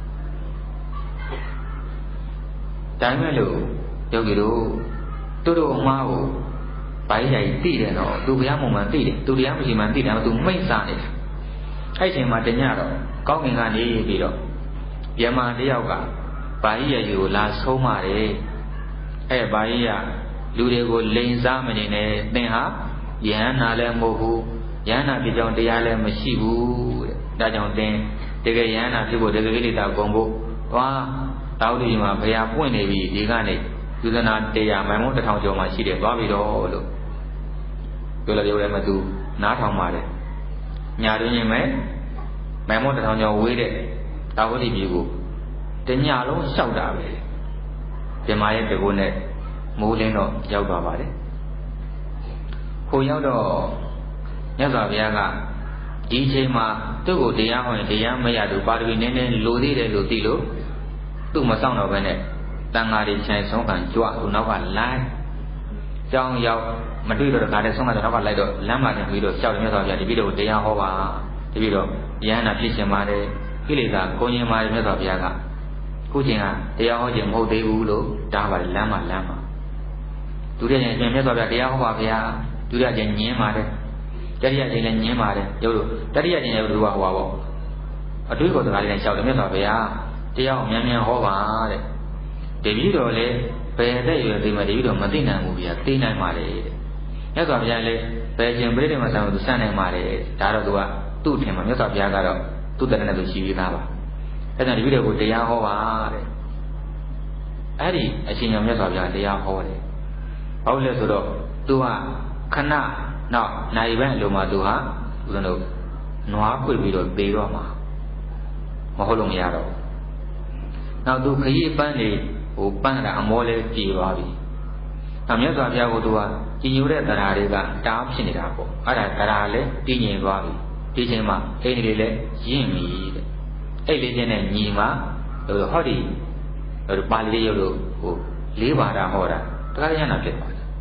ဒါပေမဲ့လို့ယောဂီတို့တို့အမားကိုဘာကြီးသိတယ်တော့သူဘုရားမုံမှန်သိတယ်သူတရားမရှိမှန်သိတယ်သူမိတ်စားနေတာအဲ့ချိန်မှာတညတော့ကောင်းကင်ကနေပြီးတော့ဗျမတယောက်ကဘာကြီးရဲ့ယူကိုလာဆုံးပါတယ်အဲ့ဘာကြီးကလူတွေကိုလိန်စားမနေနဲ့သင်ဟာယန္နာလည်းမဟုတ်ဘူးယန္နာဖြစ်ကြောင်းတရားလည်းမရှိဘူးတဲ့ဒါကြောင့်သင်တကယ်ယန္နာဖြစ်ဖို့တကယ်ကိလေသာကုန်ဖို့သွားတောက်ဒီမှာဘုရားပွင့်နေပြီဒီကနေသုဒနာတရားမိုင်မုန်း1000ကျော်မှရှိတယ်သွားပြီတော့လို့ပြောလို့ပြောတယ်မသူနားထောင်ပါတယ်ညာတွင်ရင်မဲ့မိုင်မုန်း1000ကျော်ဝေးတဲ့တာဝတိပြည်ကိုတညလုံးလျှောက်တာပဲပြမရဲ့တကူနဲ့မိုးလင်းတော့ရောက်သွားပါတယ်ခိုးရောက်တော့မြတ်စွာဘုရားကဒီအချိန်မှာသူ့ကိုတရားဟောရင်တရားမရသူပါရမီနည်းနည်းလိုသေးတယ်လို့သိလို့သူ့မဆောင်တော့ဘဲနဲ့တန်ဃာတွေခြံဆုံးခံကြွသူနောက်ကလိုက်ကြောင်းရောက်မတွေ့တော့တခါတည်းဆုံးကတော့နောက်ကလိုက်တော့လမ်းမှာနေပြီးတော့ရှောက်မြတ်စွာဘုရားဒီပြီးတော့တရားဟောပါဒီပြီးတော့ယဟန္တာဖြစ်ရှင်ပါတယ်ကိလေသာကိုရင်ပါတယ်မြတ်စွာဘုရားကခုချိန်ကတရားဟောခြင်းမဟုတ်သေးဘူးလို့တားပါတယ်လမ်းမှာဒုတိယကျင့်မြတ်စွာဘုရားတရားဟောပါဗျာဒုတိယကျင့်ညင်းပါတယ်တတိယကျင့်လည်းညင်းပါတယ်ရုပ်လို့တတိယကျင့်ရုပ်တို့ကဟောပါပေါ့အတွေးကိုစကားလေးနဲ့ရှောက်တယ်မြတ်စွာဘုရားတရားကိုမြန်မြန်ဟောပါတဲ့တပည့်တော်လည်းဘယ်တဲ့ရွယ်သိမှတပည့်တော်မသိနိုင်ဘူးဗျာသိနိုင်ပါလေတဲ့မြတ်စွာဘုရားလည်းဘယ်ကျင်ပြိဋိမဆံကိုသူစနိုင်ပါလေဒါတော့သူကသူ့ထင်မှာမြတ်စွာဘုရားကတော့သူ့တရနဲ့သူရှိပြီးသားပါအဲ့ဒါတပည့်တော်ကိုတရားဟောပါတဲ့အဲ့ဒီအရှင်မြတ်စွာဘုရားတရားဟောတယ်ဟုတ်လဲဆိုတော့သူကခဏနောက်နိုင်ပိုင်းအလိုမှာသူဟာဦးဇင်းတို့နွားခွေပြီးတော့သေတော့မှာမဟုတ်လို့မရတော့ဘူးနောက်သူခရီးပန်းနေပန်းတာအမောလဲပြေသွားပြီနောက်မြတ်စွာဘုရားကသူကကြည်ညိုတဲ့တရားတွေကတားဖြစ်နေတာပေါ့အဲ့ဒါတရားလည်းတည်ငြိမ်သွားပြီဒီချိန်မှာအိမ်တွေလည်းရင့်ပြီတဲ့အဲ့လေးချင်းနဲ့ညီမှာဟောဒီပါဠိရုပ်လို့၄ပါးတာဟောတာတရားရဟနာဖြစ်သွားတယ်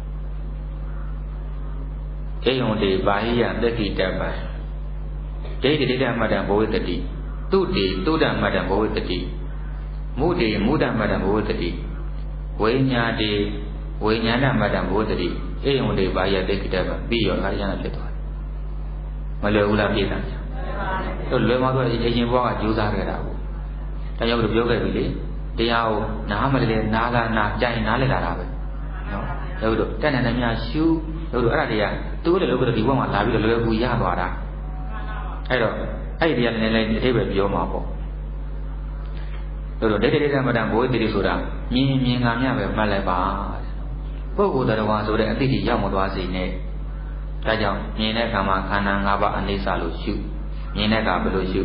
အေယုံတေဘာဟိယသတိတပ္ပံဒိဋ္ဌိဒိဋ္ဌမတ္တဘဝတတိတုတေတုဒ္ဓမတ္တဘဝတတိမုတေမုဒ္ဓမတ္တဘဝတတိဝိညာတေဝိညာဏမတ္တဘဝတတိအေယုံတေဘာဟိယသတိတပ္ပံပြီးရောတရားရဟနာဖြစ်သွားတယ်မလွယ်ဘူးလားပြည့်တာတို့လွယ်မှာဆိုအရင်ဘဝကကြိုးစားခဲ့တာကိုဒါကြောင့်ပြောခဲ့ပြီလေတရားကိုနားမလဲနားကနာကြိုင်နားလဲလာတာပဲနော်တို့တက်နေတယ်များရှုတို့အဲ့ဒါတွေကသူ့လည်းလို့ဒီဘက်မှာလာပြီးတော့လွယ်ကူရသွားတာအဲ့တော့အဲ့ဒီတရားလည်းလည်းအထိပ္ပယ်ပြောမှာပေါ့တို့ဒိဋ္ဌိဒိဋ္ဌမတ္တဘဝတတိဆိုတာမြင်မြင်ကမြပဲမှတ်လိုက်ပါပုဂ္ဂိုလ်တော်ဆိုတဲ့အသိကြီးရောက်မသွားစေနဲ့ဒါကြောင့်မြင်တဲ့အခါမှာခန္ဓာ၅ပါးအနိစ္စလို့ရှုမြင်တဲ့အခါဘယ်လိုရှု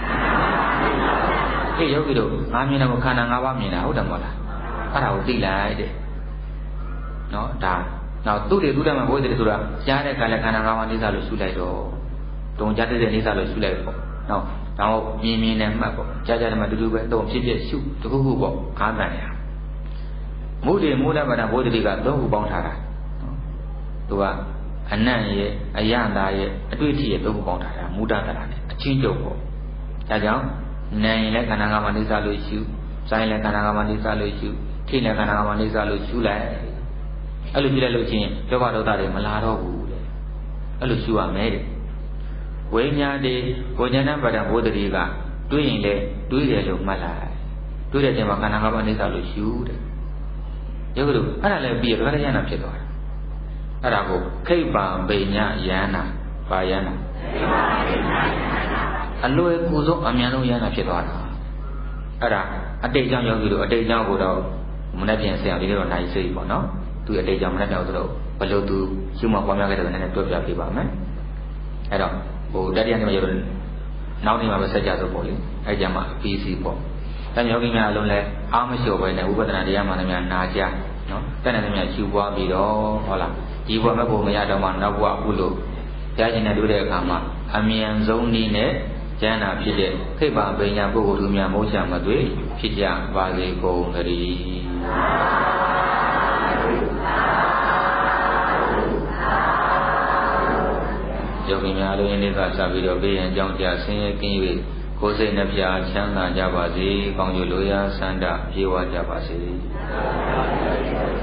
အေးယောဂီတို့ငါမြင်တယ်ခန္ဓာ၅ပါးမြင်တာဟုတ်တယ်မဟုတ်လားအဲ့ဒါကိုသိလိုက်တဲ့နော်ဒါနောက်သူ့တွေသူ့တည်းမှာဘိုးတွေဆိုတာကြားတဲ့ခါလဲခန္ဓာ၅ပါးအနိစ္စလို့ရှုလိုက်တော့တုံကြားတဲ့အနိစ္စလို့ရှုလိုက်ပေါ့နော်ဒါဟုတ်မြင်မြင်နဲ့မှတ်ပေါ့ကြားကြားတယ်မှာတူတူပဲတုံဖြစ်ဖြစ်ရှုတခုခုပေါ့ကားတန်ရမုဒ္ဒေမုဒ္ဒဘာဒဘိုးတွေကသုံးခုပေါင်းထားတာသူကအနံ့ရဲ့အယတာရဲ့အတွေ့အထိရဲ့သုံးခုပေါင်းထားတာမုဒ္ဒတာနဲ့အချင်းကျုပ်ပေါ့ဒါကြောင့်နိုင်ရင်လည်းခန္ဓာ၅ပါးအနိစ္စလို့ရှုဆိုင်လည်းခန္ဓာ၅ပါးအနိစ္စလို့ရှုထိလည်းခန္ဓာ၅ပါးအနိစ္စလို့ရှုလိုက်အဲ့လိုကြည့်လိုက်လို့ချင်းဒုက္ခဒေါသတွေမလာတော့ဘူးတဲ့အဲ့လိုရှုရမယ်တဲ့ဝိညာဉ်တေဝိညာဏပဒံဘုဒ္ဓတိကတွေးရင်လည်းတွေးတယ်လို့မှတ်လိုက်တွေးတဲ့ချိန်မှာခန္ဓာ၅ပါးအနိစ္စလို့ရှုတဲ့ယောဂတို့အဲ့ဒါလည်းပြီးရဒုက္ခရဟနာဖြစ်သွားတာအဲ့ဒါကိုခိဗ္ဗံပိညာယန္နာပါယန္နာအလွယ်ကူဆုံးအမြန်ဆုံးယန္နာဖြစ်သွားတာအဲ့ဒါအတိတ်ကြောင့်ယောဂီတို့အတိတ်ကြောင့်ကိုတော့မနေ့ပြန်ဆရာဒီလိုတော့နိုင်စိတ်ပေါ့နော်သူအတိတ်ကြောင့်မနေ့ပြောဆိုတော့ဘယ်လိုသူရှုမှတ်ပွားများခဲ့တယ်နည်းနည်းတွက်ပြပေးပါမယ်အဲ့တော့တတိယနေ့မှာရတော့နောက်နေ့မှာပဲဆက်ကြဆိုပေါ့လေအဲ့ကြမှာ PC ပေါ့တန်ယောဂီများအလုံးလဲအားမလျှော့ပဲနဲ့ဥပဒနာတရားမှန်သမျှနာကြနော်တက်နေသမျှရှုပွားပြီးတော့ဟုတ်လားဒီဘဝမဲ့ဖို့မရတော့မှနောက်ဘဝကုလို့ကြားကျင်တဲ့တွေ့တဲ့အခါမှာအမြန်ဆုံးနည်းနဲ့ဉာဏ်နာဖြစ်တဲ့ခိဗ္ဗပညာပုဂ္ဂိုလ်သူများမဟုတ်ချမသွေဖြစ်ကြပါစေကုန်သတည်းယောဂီများအားလုံးယနေ့ကစပြီးတော့ဘေးရန်ကြောင့်ကြဆင်းရဲကင်း၍ကိုယ်စိတ်နှပြချမ်းသာကြပါစေကောင်းကျိုးလိုရာဆန္ဒပြေဝကြပါစေ